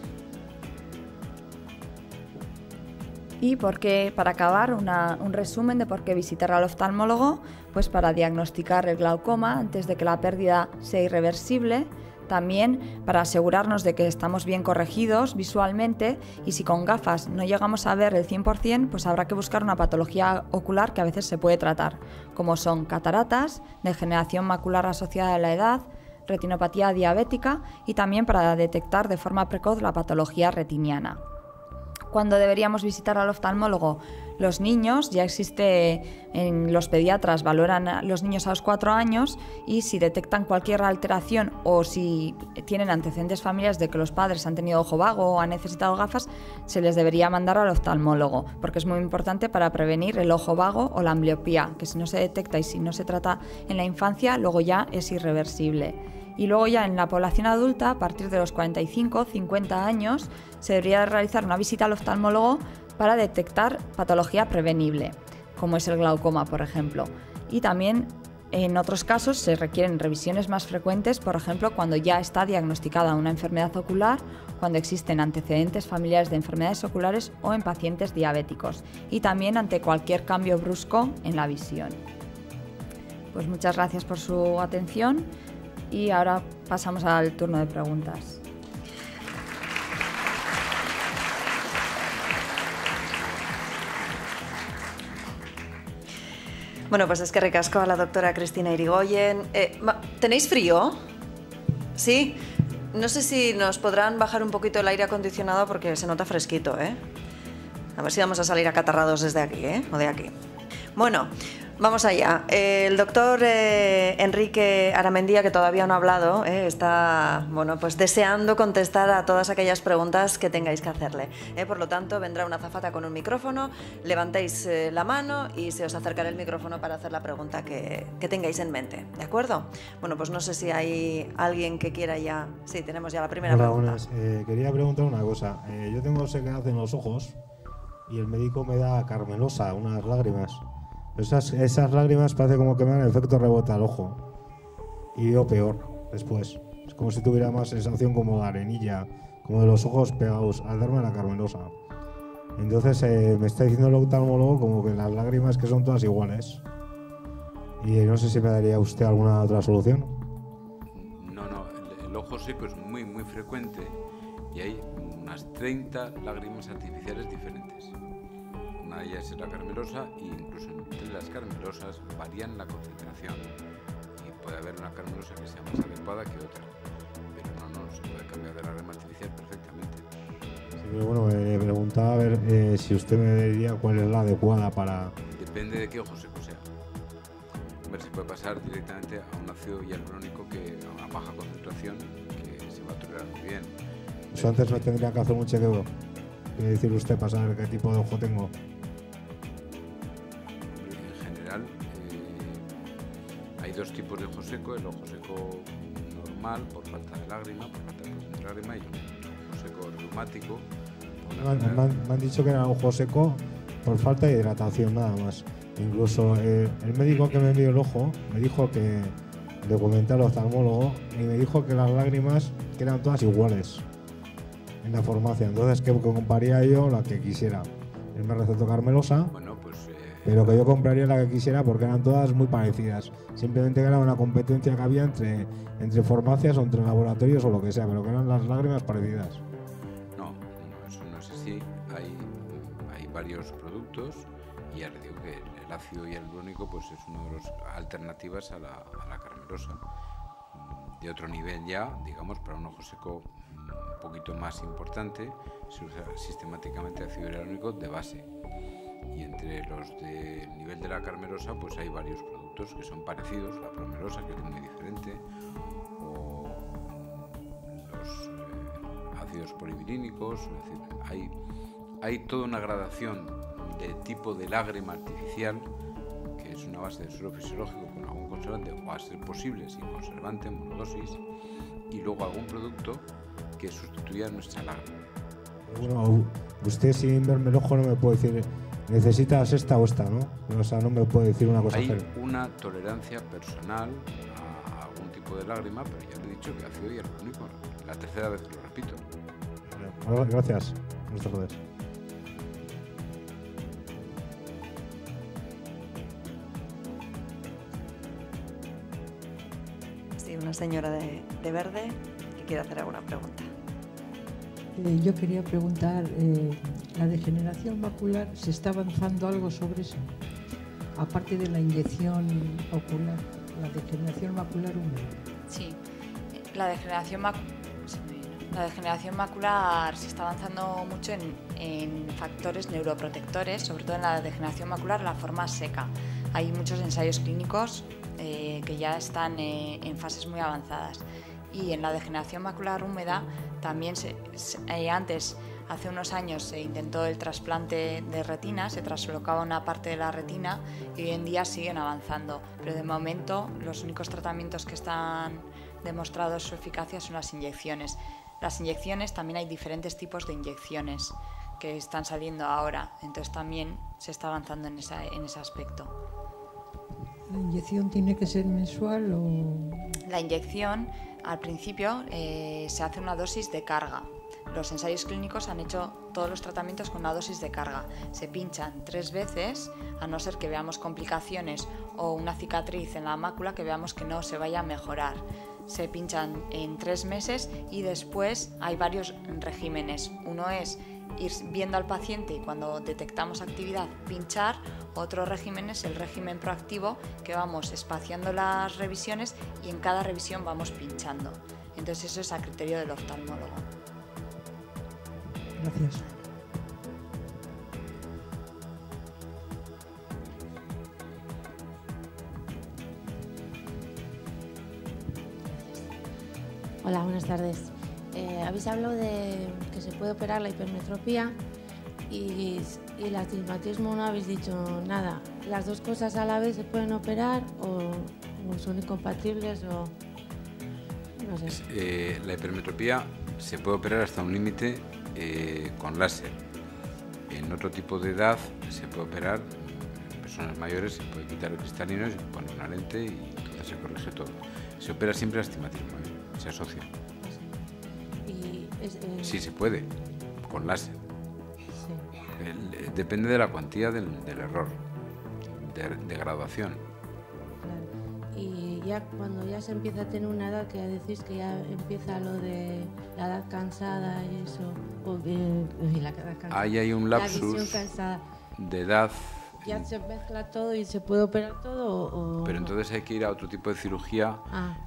Y para acabar, un resumen de por qué visitar al oftalmólogo, pues para diagnosticar el glaucoma antes de que la pérdida sea irreversible, también para asegurarnos de que estamos bien corregidos visualmente y si con gafas no llegamos a ver el 100%, pues habrá que buscar una patología ocular que a veces se puede tratar, como son cataratas, degeneración macular asociada a la edad, retinopatía diabética y también para detectar de forma precoz la patología retiniana. ¿Cuándo deberíamos visitar al oftalmólogo? Los niños, ya existe, en los pediatras valoran a los niños a los 4 años y si detectan cualquier alteración o si tienen antecedentes familiares de que los padres han tenido ojo vago o han necesitado gafas, se les debería mandar al oftalmólogo, porque es muy importante para prevenir el ojo vago o la ambliopía, que si no se detecta y si no se trata en la infancia, luego ya es irreversible. Y luego ya en la población adulta, a partir de los 45-50 años, se debería realizar una visita al oftalmólogo para detectar patología prevenible, como es el glaucoma, por ejemplo. Y también en otros casos se requieren revisiones más frecuentes, por ejemplo, cuando ya está diagnosticada una enfermedad ocular, cuando existen antecedentes familiares de enfermedades oculares o en pacientes diabéticos, y también ante cualquier cambio brusco en la visión. Pues muchas gracias por su atención y ahora pasamos al turno de preguntas. Bueno, pues es que recasco a la doctora Cristina Irigoyen. ¿Tenéis frío? ¿Sí? No sé si nos podrán bajar un poquito el aire acondicionado porque se nota fresquito, ¿eh? A ver si vamos a salir acatarrados desde aquí, ¿eh? O de aquí. Bueno, vamos allá. El doctor Enrique Aramendía, que todavía no ha hablado, está, bueno, pues deseando contestar a todas aquellas preguntas que tengáis que hacerle. Por lo tanto, vendrá una azafata con un micrófono, levantéis la mano y se os acercará el micrófono para hacer la pregunta que tengáis en mente. ¿De acuerdo? Bueno, pues no sé si hay alguien que quiera ya... Sí, tenemos ya la primera pregunta. Buenas. Quería preguntar una cosa. Yo tengo sequedad en los ojos y el médico me da carmelosa, unas lágrimas. Esas lágrimas parece como que me dan el efecto rebote al ojo y veo peor después. Es como si tuviera más sensación como de arenilla, como de los ojos pegados al darme la carmelosa. Entonces me está diciendo el oftalmólogo como que las lágrimas que son todas iguales. Y no sé si me daría usted alguna otra solución. No, el ojo seco es muy frecuente y hay unas 30 lágrimas artificiales diferentes. Una de ellas es la carmelosa e incluso entre las carmelosas varían la concentración y puede haber una carmelosa que sea más adecuada que otra, pero no se puede cambiar de lágrima artificial perfectamente. Sí, pero bueno, me preguntaba a ver si usted me diría cuál es la adecuada para... Depende de qué ojo seco sea. A ver, se puede pasar directamente a un ácido hialurónico que a una baja concentración que se va a tolerar muy bien. Eso antes me tendría que hacer un chequeo. ¿Quiere decir usted para saber qué tipo de ojo tengo? En general, hay dos tipos de ojo seco: el ojo seco normal por falta de lágrima, por falta de producción de lágrima, y el ojo seco reumático. Me han dicho que era ojo seco por falta de hidratación, nada más. Incluso el médico que me envió el ojo me dijo que le comenté al oftalmólogo y me dijo que las lágrimas que eran todas iguales en la farmacia, entonces que compraría yo la que quisiera. Él me recetó carmelosa, Bueno, pues, pero que yo compraría la que quisiera porque eran todas muy parecidas. Simplemente que era una competencia que había entre farmacias o entre laboratorios o lo que sea, pero que eran las lágrimas parecidas. no, eso no es así. Hay varios productos y ya le digo que el ácido hialurónico pues es una de las alternativas a la carmelosa. De otro nivel ya, digamos, para un ojo seco un poquito más importante, se usa sistemáticamente ácido hialurónico de base. Y entre los del nivel de la carmelosa pues hay varios productos que son parecidos, la promelosa, que es muy diferente, o los ácidos polivirínicos. Es decir, hay toda una gradación de tipo de lágrima artificial, que es una base de suelo fisiológico con algún conservante, o a ser posible sin conservante, monodosis, y luego algún producto que sustituya nuestra lágrima. Bueno, usted sin verme el ojo no me puede decir necesitas esta o esta, ¿no? O sea, no me puede decir una cosa. Hay una tolerancia personal a algún tipo de lágrima, pero ya le he dicho que ácido hialurónico, la tercera vez que lo repito. Gracias. Muchas gracias. Sí, una señora de verde que quiere hacer alguna pregunta. Yo quería preguntar, la degeneración macular, ¿se está avanzando algo sobre eso? Aparte de la inyección ocular, la degeneración macular húmeda. Sí, la degeneración macular... La degeneración macular se está avanzando mucho en factores neuroprotectores, sobre todo en la degeneración macular, la forma seca. Hay muchos ensayos clínicos que ya están en fases muy avanzadas. Y en la degeneración macular húmeda también antes, hace unos años, se intentó el trasplante de retina, se traslocaba una parte de la retina y hoy en día siguen avanzando. Pero de momento los únicos tratamientos que están demostrados su eficacia son las inyecciones. Las inyecciones, también hay diferentes tipos de inyecciones que están saliendo ahora, entonces también se está avanzando en ese aspecto. ¿La inyección tiene que ser mensual o...? La inyección, al principio, se hace una dosis de carga. Los ensayos clínicos han hecho todos los tratamientos con una dosis de carga. Se pinchan 3 veces, a no ser que veamos complicaciones o una cicatriz en la mácula que veamos que no se vaya a mejorar. Se pinchan en 3 meses y después hay varios regímenes. Uno es ir viendo al paciente y cuando detectamos actividad pinchar. Otro régimen es el régimen proactivo, que vamos espaciando las revisiones y en cada revisión vamos pinchando. Entonces eso es a criterio del oftalmólogo. Gracias. Hola, buenas tardes. Habéis hablado de que se puede operar la hipermetropía y el astigmatismo, no habéis dicho nada. ¿Las dos cosas a la vez se pueden operar o son incompatibles o no sé? La hipermetropía se puede operar hasta un límite con láser. En otro tipo de edad se puede operar, en personas mayores se puede quitar el cristalino y se pone una lente y entonces se corrige todo. Se opera siempre el astigmatismo, se asocia. Sí se puede, con láser. Sí. Depende de la cuantía del error, de graduación. Claro. Y ya cuando ya se empieza a tener una edad, que ya decís que ya empieza lo de la edad cansada y eso, la edad cansada, ahí hay un lapsus de edad. ¿Ya se mezcla todo y se puede operar todo? Pero entonces hay que ir a otro tipo de cirugía.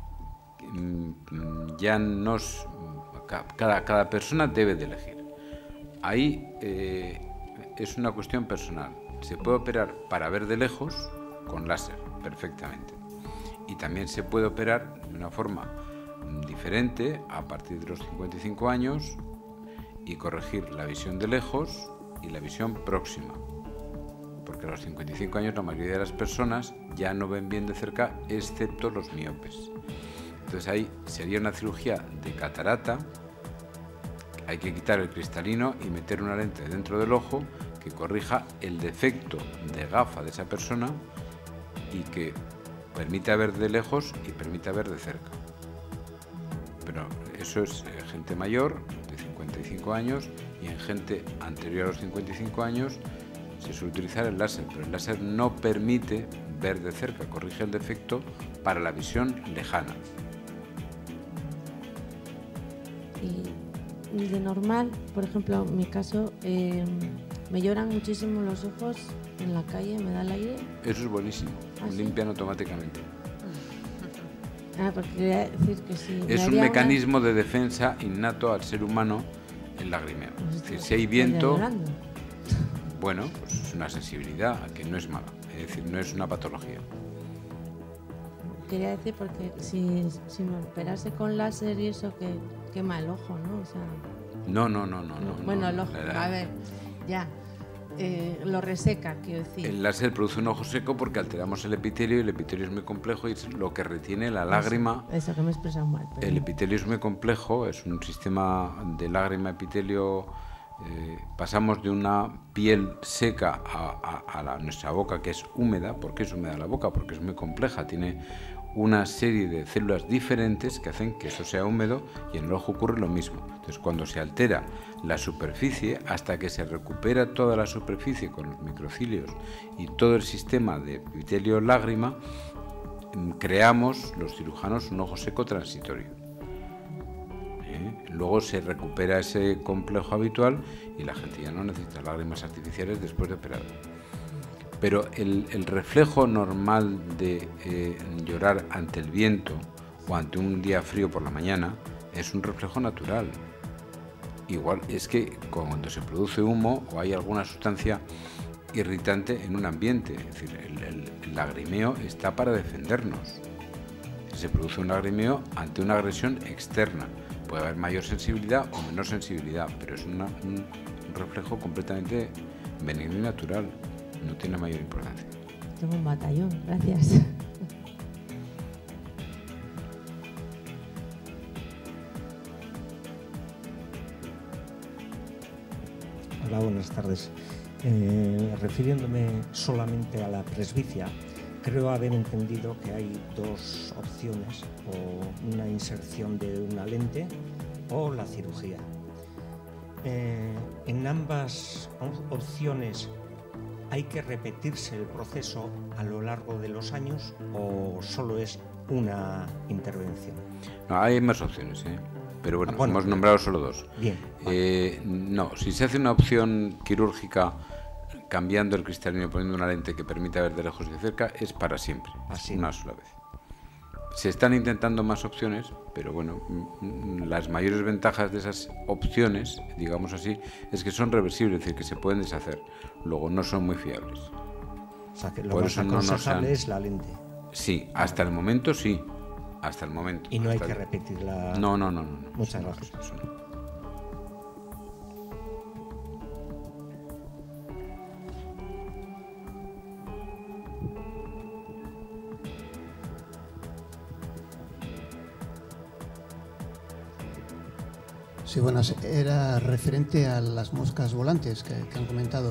Ya nos... Cada persona debe de elegir. Ahí es una cuestión personal. Se puede operar para ver de lejos con láser, perfectamente. Y también se puede operar de una forma diferente a partir de los 55 años y corregir la visión de lejos y la visión próxima. Porque a los 55 años la mayoría de las personas ya no ven bien de cerca, excepto los miopes. Entonces ahí sería una cirugía de catarata. Hay que quitar el cristalino y meter una lente dentro del ojo que corrija el defecto de gafa de esa persona y que permita ver de lejos y permita ver de cerca. Pero eso es gente mayor de 55 años y en gente anterior a los 55 años se suele utilizar el láser, pero el láser no permite ver de cerca, corrige el defecto para la visión lejana. Y de normal, por ejemplo, en mi caso, me lloran muchísimo los ojos en la calle, me da el aire. Eso es buenísimo, limpian automáticamente. Porque quería decir que sí. Es un mecanismo de defensa innato al ser humano el lagrimeo. Es decir, si hay viento, bueno, pues es una sensibilidad que no es mala, es decir, no es una patología. Quería decir porque si me operase con láser y eso, que quema el ojo, ¿no? O sea, no. Bueno, el ojo, a ver, ya. Lo reseca, quiero decir. El láser produce un ojo seco porque alteramos el epitelio y el epitelio es muy complejo y es lo que retiene la lágrima. Eso que me he expresado mal. Pero... El epitelio es muy complejo, es un sistema de lágrima-epitelio. Pasamos de una piel seca a nuestra boca, que es húmeda. ¿Por qué es húmeda la boca? Porque es muy compleja, tiene una serie de células diferentes que hacen que eso sea húmedo y en el ojo ocurre lo mismo. Entonces, cuando se altera la superficie, hasta que se recupera toda la superficie con los microcilios y todo el sistema de epitelio lágrima, creamos los cirujanos un ojo seco transitorio. Luego se recupera ese complejo habitual y la gente ya no necesita lágrimas artificiales después de operar. Pero el reflejo normal de llorar ante el viento o ante un día frío por la mañana es un reflejo natural. igual es que cuando se produce humo o hay alguna sustancia irritante en un ambiente, es decir, el lagrimeo está para defendernos. Si se produce un lagrimeo ante una agresión externa, puede haber mayor sensibilidad o menor sensibilidad, pero es un reflejo completamente benigno y natural, no tiene mayor importancia. Tengo un batallón, gracias. Hola, buenas tardes. Refiriéndome solamente a la presbicia, creo haber entendido que hay dos opciones, o una inserción de una lente o la cirugía. En ambas opciones, ¿hay que repetirse el proceso a lo largo de los años o solo es una intervención? No, hay más opciones, pero bueno, hemos nombrado solo dos. Bien. No, si se hace una opción quirúrgica cambiando el cristalino y poniendo una lente que permita ver de lejos y de cerca, es para siempre, así, una sola vez. Se están intentando más opciones, pero bueno, las mayores ventajas de esas opciones, digamos así, es que son reversibles, es decir, que se pueden deshacer. Luego no son muy fiables. O sea, que lo más aconsejable es la lente. Sí, hasta el momento sí. Hasta el momento. Y no hay que repetirla. No. Muchas gracias. Sí, buenas. Era referente a las moscas volantes que han comentado.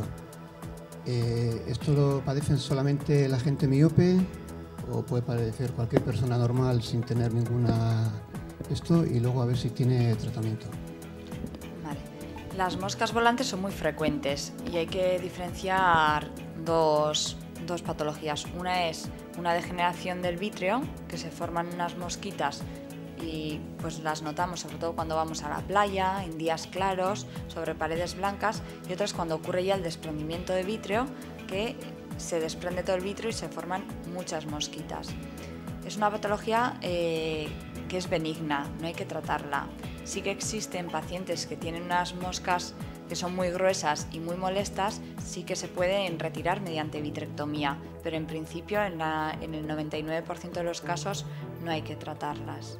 ¿Esto lo padecen solamente la gente miope o puede padecer cualquier persona normal sin tener ninguna esto? Y luego a ver si tiene tratamiento. Vale. Las moscas volantes son muy frecuentes y hay que diferenciar dos patologías. Una es una degeneración del vítreo, que se forman unas mosquitas y pues las notamos sobre todo cuando vamos a la playa, en días claros, sobre paredes blancas, y otra es cuando ocurre ya el desprendimiento de vítreo, que se desprende todo el vítreo y se forman muchas mosquitas. Es una patología que es benigna, no hay que tratarla. Sí que existen pacientes que tienen unas moscas que son muy gruesas y muy molestas, sí que se pueden retirar mediante vitrectomía, pero en principio en el 99% de los casos no hay que tratarlas.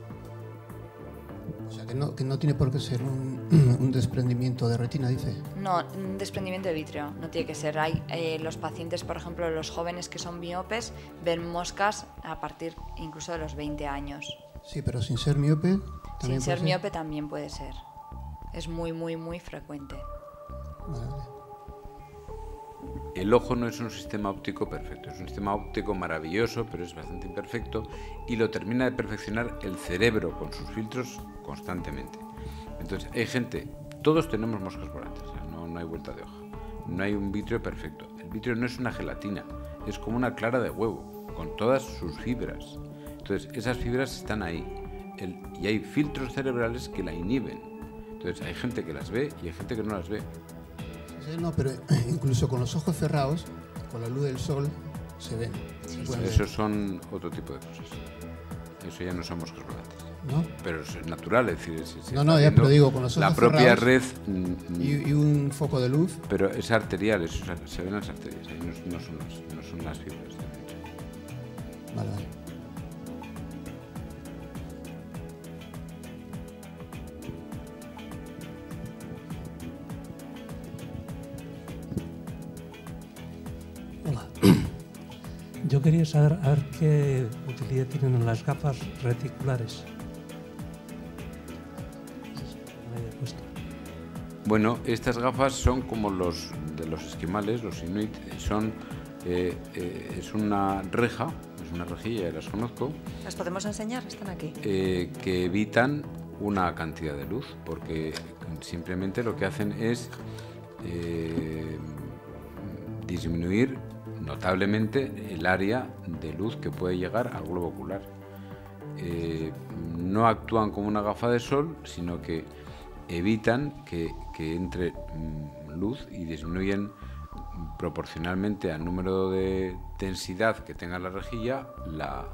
O sea, que no tiene por qué ser un desprendimiento de retina, dice. No, un desprendimiento de vítreo no tiene que ser. Hay los pacientes, por ejemplo, los jóvenes que son miopes, ven moscas a partir incluso de los 20 años. Sí, pero sin ser miope también. Sin ser miope también puede ser. Es muy, muy, muy frecuente. Vale. El ojo no es un sistema óptico perfecto, es un sistema óptico maravilloso, pero es bastante imperfecto, y lo termina de perfeccionar el cerebro con sus filtros constantemente. Entonces, hay gente, todos tenemos moscas volantes, no hay vuelta de hoja. No hay un vítreo perfecto. El vítreo no es una gelatina, es como una clara de huevo, con todas sus fibras. Entonces, esas fibras están ahí, y hay filtros cerebrales que la inhiben. Entonces, hay gente que las ve y hay gente que no las ve. No, pero incluso con los ojos cerrados, con la luz del sol, se ven. Sí, Esos son otro tipo de cosas. Eso ya no son moscas volantes. ¿No? Pero es natural, es decir, no, ya, pero digo, con los ojos la propia red y un foco de luz. Pero es arterial, eso, se ven las arterias, ahí no son las fibras. Vale. Hola. Yo quería saber a ver qué utilidad tienen las gafas reticulares. Bueno, estas gafas son como los de los esquimales, los inuit, es una reja, es una rejilla, las conozco. ¿Las podemos enseñar? Están aquí. Que evitan una cantidad de luz, porque simplemente lo que hacen es disminuir notablemente el área de luz que puede llegar al globo ocular. No actúan como una gafa de sol, sino que evitan que entre luz y disminuyen proporcionalmente al número de densidad que tenga la rejilla la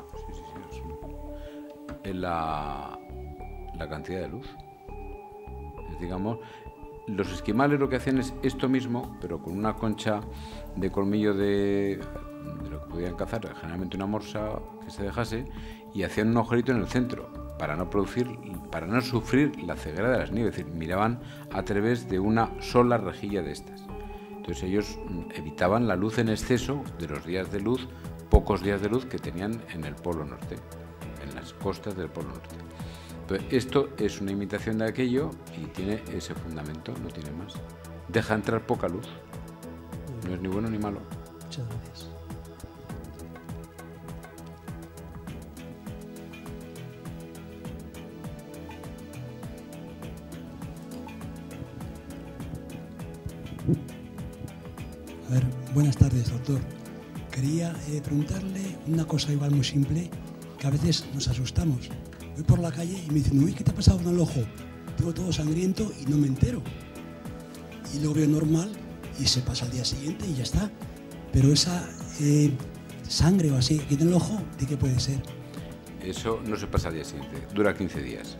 cantidad de luz. digamos. Los esquimales lo que hacían es esto mismo, pero con una concha de colmillo de lo que podían cazar, generalmente una morsa que se dejase, y hacían un agujerito en el centro para no sufrir la ceguera de las nieves, es decir, miraban a través de una sola rejilla de estas. Entonces ellos evitaban la luz en exceso de los días de luz, pocos días de luz que tenían en el Polo Norte, en las costas del Polo Norte. Entonces, esto es una imitación de aquello y tiene ese fundamento, no tiene más. Deja entrar poca luz, no es ni bueno ni malo. Muchas gracias. A ver, buenas tardes, doctor. Quería preguntarle una cosa igual muy simple, que a veces nos asustamos. Voy por la calle y me dicen, uy, ¿qué te ha pasado en el ojo? Tengo todo sangriento y no me entero. Y lo veo normal y se pasa al día siguiente y ya está. Pero esa sangre o así que tiene el ojo, ¿de qué puede ser? Eso no se pasa al día siguiente, dura 15 días.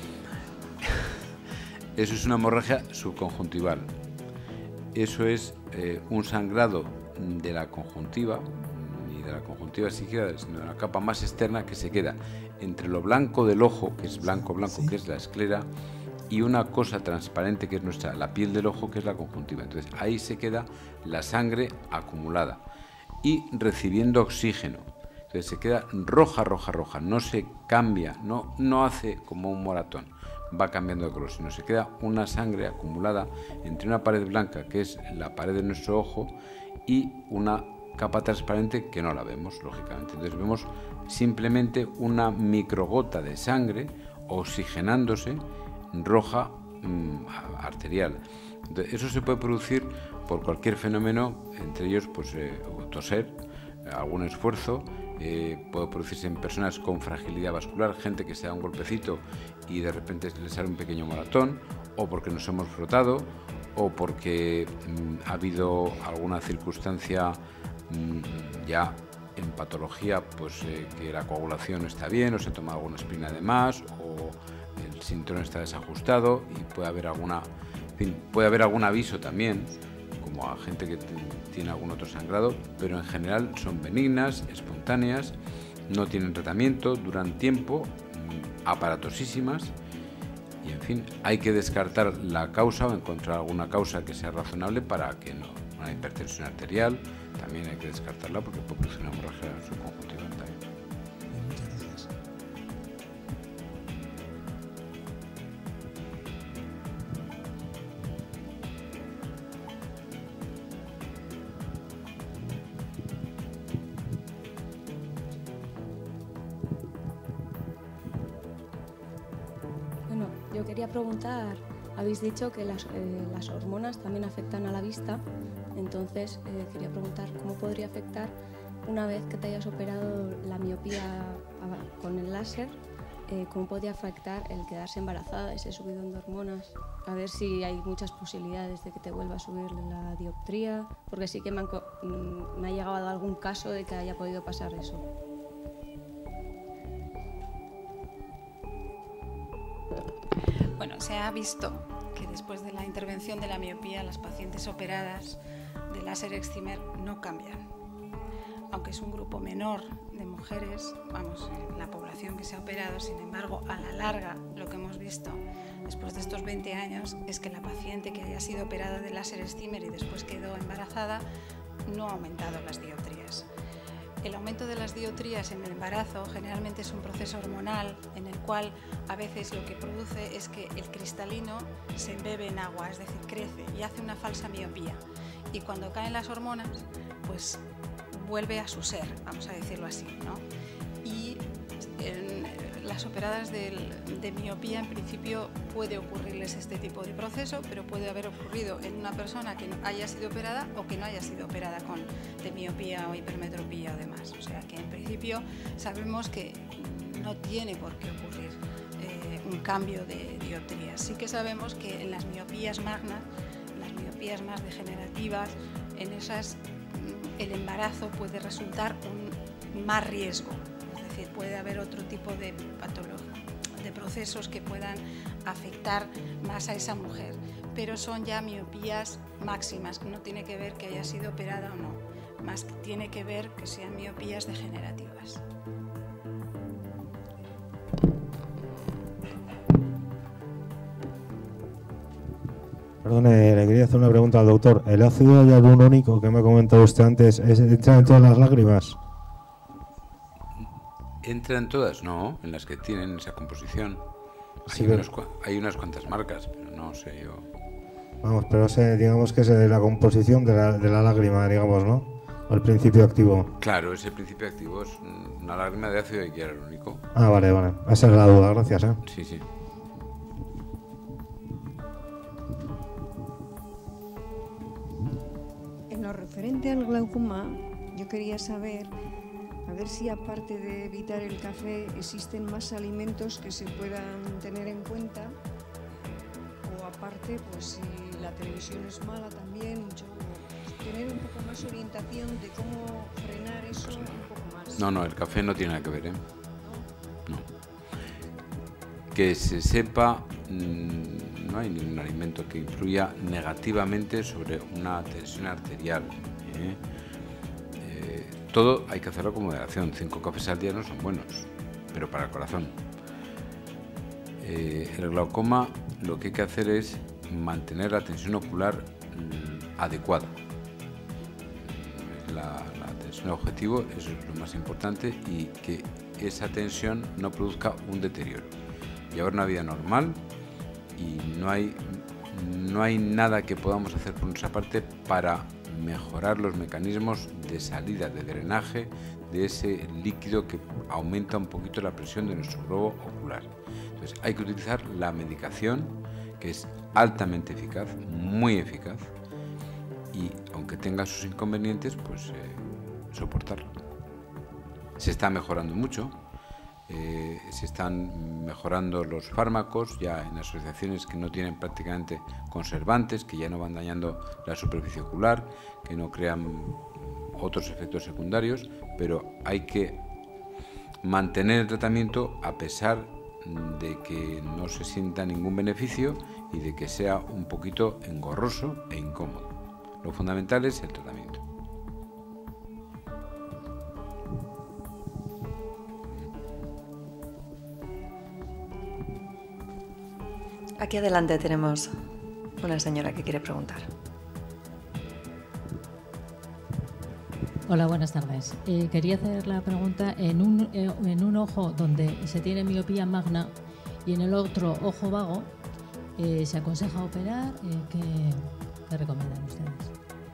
Eso es una hemorragia subconjuntival. Eso es un sangrado de la conjuntiva, y de la conjuntiva siquiera, sino de la capa más externa que se queda entre lo blanco del ojo, que es blanco, ¿sí? Que es la esclera, y una cosa transparente que es la piel del ojo, que es la conjuntiva. Entonces ahí se queda la sangre acumulada y recibiendo oxígeno. Entonces se queda roja, no se cambia, no hace como un moratón, va cambiando de color, sino se queda una sangre acumulada entre una pared blanca, que es la pared de nuestro ojo, y una capa transparente que no la vemos, lógicamente. Entonces vemos simplemente una microgota de sangre oxigenándose roja arterial. Entonces, eso se puede producir por cualquier fenómeno, entre ellos pues toser, algún esfuerzo. Puede producirse en personas con fragilidad vascular, gente que se da un golpecito y de repente le sale un pequeño moratón, o porque nos hemos frotado, o porque ha habido alguna circunstancia ya en patología, pues que la coagulación no está bien, o se toma alguna aspirina de más, o el cinturón está desajustado, y puede haber puede haber algún aviso también, como a gente que tiene algún otro sangrado, pero en general son benignas, espontáneas, no tienen tratamiento, duran tiempo, aparatosísimas, y en fin, hay que descartar la causa o encontrar alguna causa que sea razonable para que no. Una hipertensión arterial también hay que descartarla porque puede producir una hemorragia subconjuntival también. Muchas gracias. Bueno, yo quería preguntar, habéis dicho que las hormonas también afectan a la vista, entonces quería preguntar cómo podría afectar una vez que te hayas operado la miopía con el láser, cómo podría afectar el quedarse embarazada, ese subidón de hormonas, a ver si hay muchas posibilidades de que te vuelva a subir la dioptría, porque sí que me ha llegado algún caso de que haya podido pasar eso. Bueno, se ha visto que después de la intervención de la miopía, las pacientes operadas de láser excimer no cambian. Aunque es un grupo menor de mujeres, la población que se ha operado, sin embargo, a la larga, lo que hemos visto después de estos 20 años es que la paciente que haya sido operada de láser excimer y después quedó embarazada no ha aumentado las dioptrías. El aumento de las dioptrías en el embarazo generalmente es un proceso hormonal en el cual a veces lo que produce es que el cristalino se embebe en agua, es decir, crece y hace una falsa miopía. Y cuando caen las hormonas, pues vuelve a su ser, vamos a decirlo así, ¿no? Y las operadas de miopía, en principio, puede ocurrirles este tipo de proceso, pero puede haber ocurrido en una persona que haya sido operada o que no haya sido operada de miopía o hipermetropía o demás. O sea que, en principio, sabemos que no tiene por qué ocurrir un cambio de dioptrías. Sí que sabemos que en las miopías magnas, las miopías más degenerativas, en esas el embarazo puede resultar un más riesgo. Es decir, puede haber otro tipo de procesos que puedan afectar más a esa mujer. Pero son ya miopías máximas, no tiene que ver que haya sido operada o no, más que tiene que ver que sean miopías degenerativas. Perdone, le quería hacer una pregunta al doctor. ¿El ácido hialurónico que me ha comentado usted antes entra en todas las lágrimas? ¿Entra en todas? No, en las que tienen esa composición. Sí, hay unas cuantas marcas, pero no sé yo. Vamos, pero digamos que es de la composición de la lágrima, digamos, ¿no? O el principio activo. Claro, ese principio activo es una lágrima de ácido hialurónico. Ah, vale. Esa es la duda, gracias, ¿eh? Sí, sí. En lo referente al glaucoma, yo quería saber, a ver si aparte de evitar el café, existen más alimentos que se puedan tener en cuenta, o aparte, pues si la televisión es mala también, tener un poco más orientación de cómo frenar eso un poco más. No, el café no tiene nada que ver, ¿eh? No. Que se sepa, no hay ningún alimento que influya negativamente sobre una tensión arterial. Todo hay que hacerlo con moderación. 5 cafés al día no son buenos, pero para el corazón. El glaucoma, lo que hay que hacer es mantener la tensión ocular adecuada. La tensión objetivo es lo más importante, y que esa tensión no produzca un deterioro. Llevar una vida normal, y no hay nada que podamos hacer por nuestra parte para mejorar los mecanismos de salida, de drenaje de ese líquido que aumenta un poquito la presión de nuestro globo ocular. Entonces hay que utilizar la medicación, que es altamente eficaz, muy eficaz, y aunque tenga sus inconvenientes, pues soportarlo. Se está mejorando mucho. Se están mejorando los fármacos ya en asociaciones que no tienen prácticamente conservantes, que ya no van dañando la superficie ocular, que no crean otros efectos secundarios, pero hay que mantener el tratamiento a pesar de que no se sienta ningún beneficio y de que sea un poquito engorroso e incómodo. Lo fundamental es el tratamiento. Aquí adelante tenemos una señora que quiere preguntar. Hola, buenas tardes. Quería hacer la pregunta en un ojo donde se tiene miopía magna y en el otro ojo vago, ¿se aconseja operar? ¿Qué recomiendan ustedes?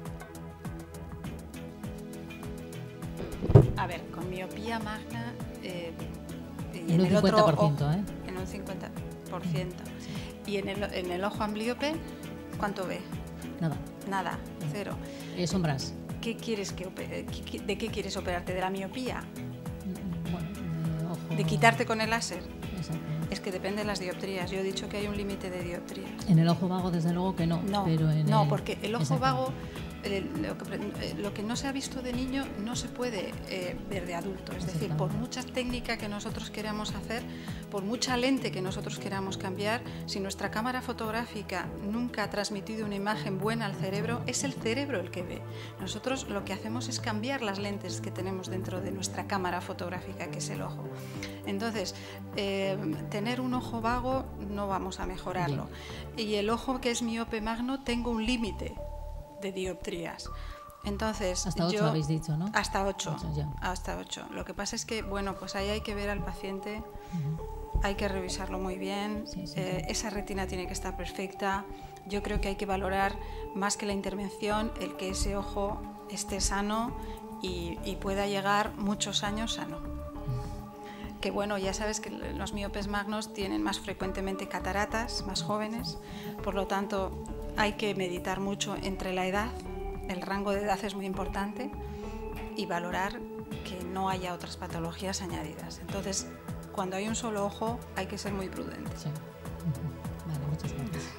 A ver, con miopía magna y en un 50%, otro ojo, en un 50%. Y en el ojo amblíope, ¿cuánto ve? Nada, cero. Sombras. ¿Qué quieres ¿De qué quieres operarte? ¿De la miopía? Bueno, ojo. ¿De quitarte con el láser? Exacto. Es que depende de las dioptrías. Yo he dicho que hay un límite de dioptrías. En el ojo vago, desde luego que no. No, porque el ojo vago, lo que no se ha visto de niño no se puede ver de adulto. Es decir, por mucha técnica que nosotros queramos hacer, por mucha lente que nosotros queramos cambiar, si nuestra cámara fotográfica nunca ha transmitido una imagen buena al cerebro, es el cerebro el que ve. Nosotros lo que hacemos es cambiar las lentes que tenemos dentro de nuestra cámara fotográfica, que es el ojo. Entonces, tener un ojo vago no vamos a mejorarlo. Y el ojo que es miope magno, tengo un límite de dioptrías. Entonces, hasta 8 habéis dicho, ¿no? Hasta 8. Hasta 8. Lo que pasa es que, bueno, pues ahí hay que ver al paciente, hay que revisarlo muy bien, esa retina tiene que estar perfecta. Yo creo que hay que valorar más que la intervención el que ese ojo esté sano y pueda llegar muchos años sano. Que bueno, ya sabes que los miopes magnos tienen más frecuentemente cataratas, más jóvenes, por lo tanto hay que meditar mucho entre la edad, el rango de edad es muy importante, y valorar que no haya otras patologías añadidas. Entonces, cuando hay un solo ojo hay que ser muy prudente. Sí. Vale, muchas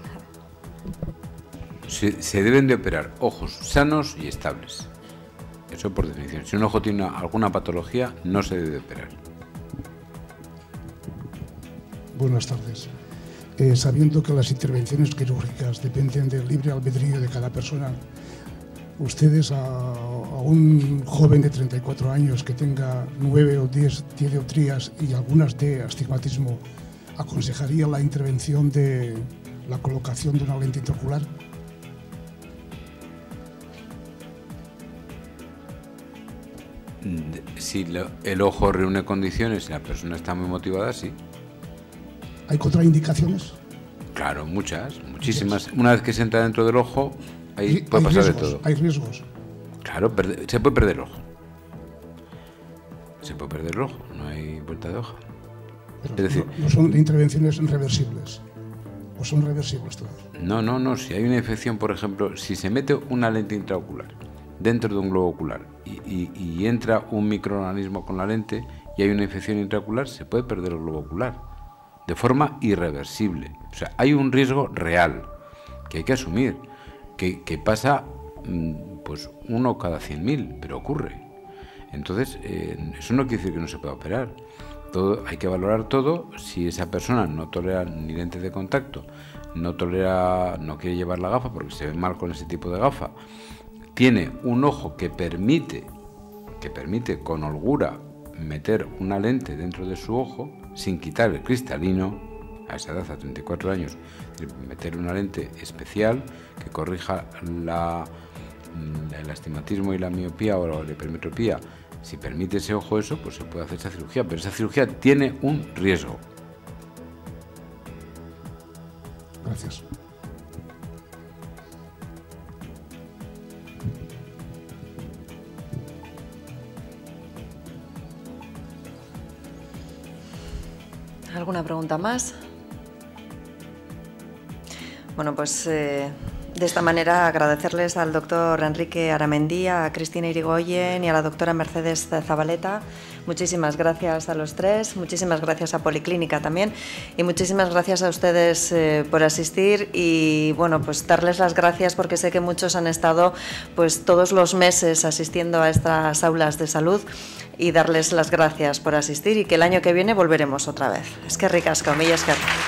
Se gracias. deben de operar ojos sanos y estables. Eso por definición. Si un ojo tiene alguna patología, no se debe de operar. Buenas tardes. Sabiendo que las intervenciones quirúrgicas dependen del libre albedrío de cada persona, ustedes a un joven de 34 años que tenga 9 o 10 dioptrías y algunas de astigmatismo, ¿aconsejaría la intervención de la colocación de una lente intraocular? Si el ojo reúne condiciones y la persona está muy motivada, sí. ¿Hay contraindicaciones? Claro, muchísimas. Una vez que se entra dentro del ojo, ahí puede pasar de todo. ¿Hay riesgos? Claro, se puede perder el ojo. Se puede perder el ojo, no hay vuelta de hoja. Pero es decir, no son intervenciones reversibles. ¿O son reversibles todas? No. Si hay una infección, por ejemplo, si se mete una lente intraocular dentro de un globo ocular y entra un microorganismo con la lente y hay una infección intraocular, se puede perder el globo ocular de forma irreversible. O sea, hay un riesgo real que hay que asumir, que pasa pues 1 cada 100.000, pero ocurre. Entonces, eso no quiere decir que no se pueda operar. Hay que valorar todo. Si esa persona no tolera ni lentes de contacto, no quiere llevar la gafa porque se ve mal con ese tipo de gafa, tiene un ojo que permite con holgura meter una lente dentro de su ojo sin quitar el cristalino, a esa edad, a 34 años, meter una lente especial que corrija el astigmatismo y la miopía o la hipermetropía. Si permite ese ojo eso, pues se puede hacer esa cirugía, pero esa cirugía tiene un riesgo. Gracias. ¿Alguna pregunta más? Bueno, pues de esta manera agradecerles al doctor Enrique Aramendía, a Cristina Irigoyen y a la doctora Mercedes Zabaleta. Muchísimas gracias a los tres, muchísimas gracias a Policlínica también y muchísimas gracias a ustedes por asistir y bueno, pues darles las gracias porque sé que muchos han estado pues todos los meses asistiendo a estas aulas de salud y darles las gracias por asistir y que el año que viene volveremos otra vez. Es que ricasco, mila esker.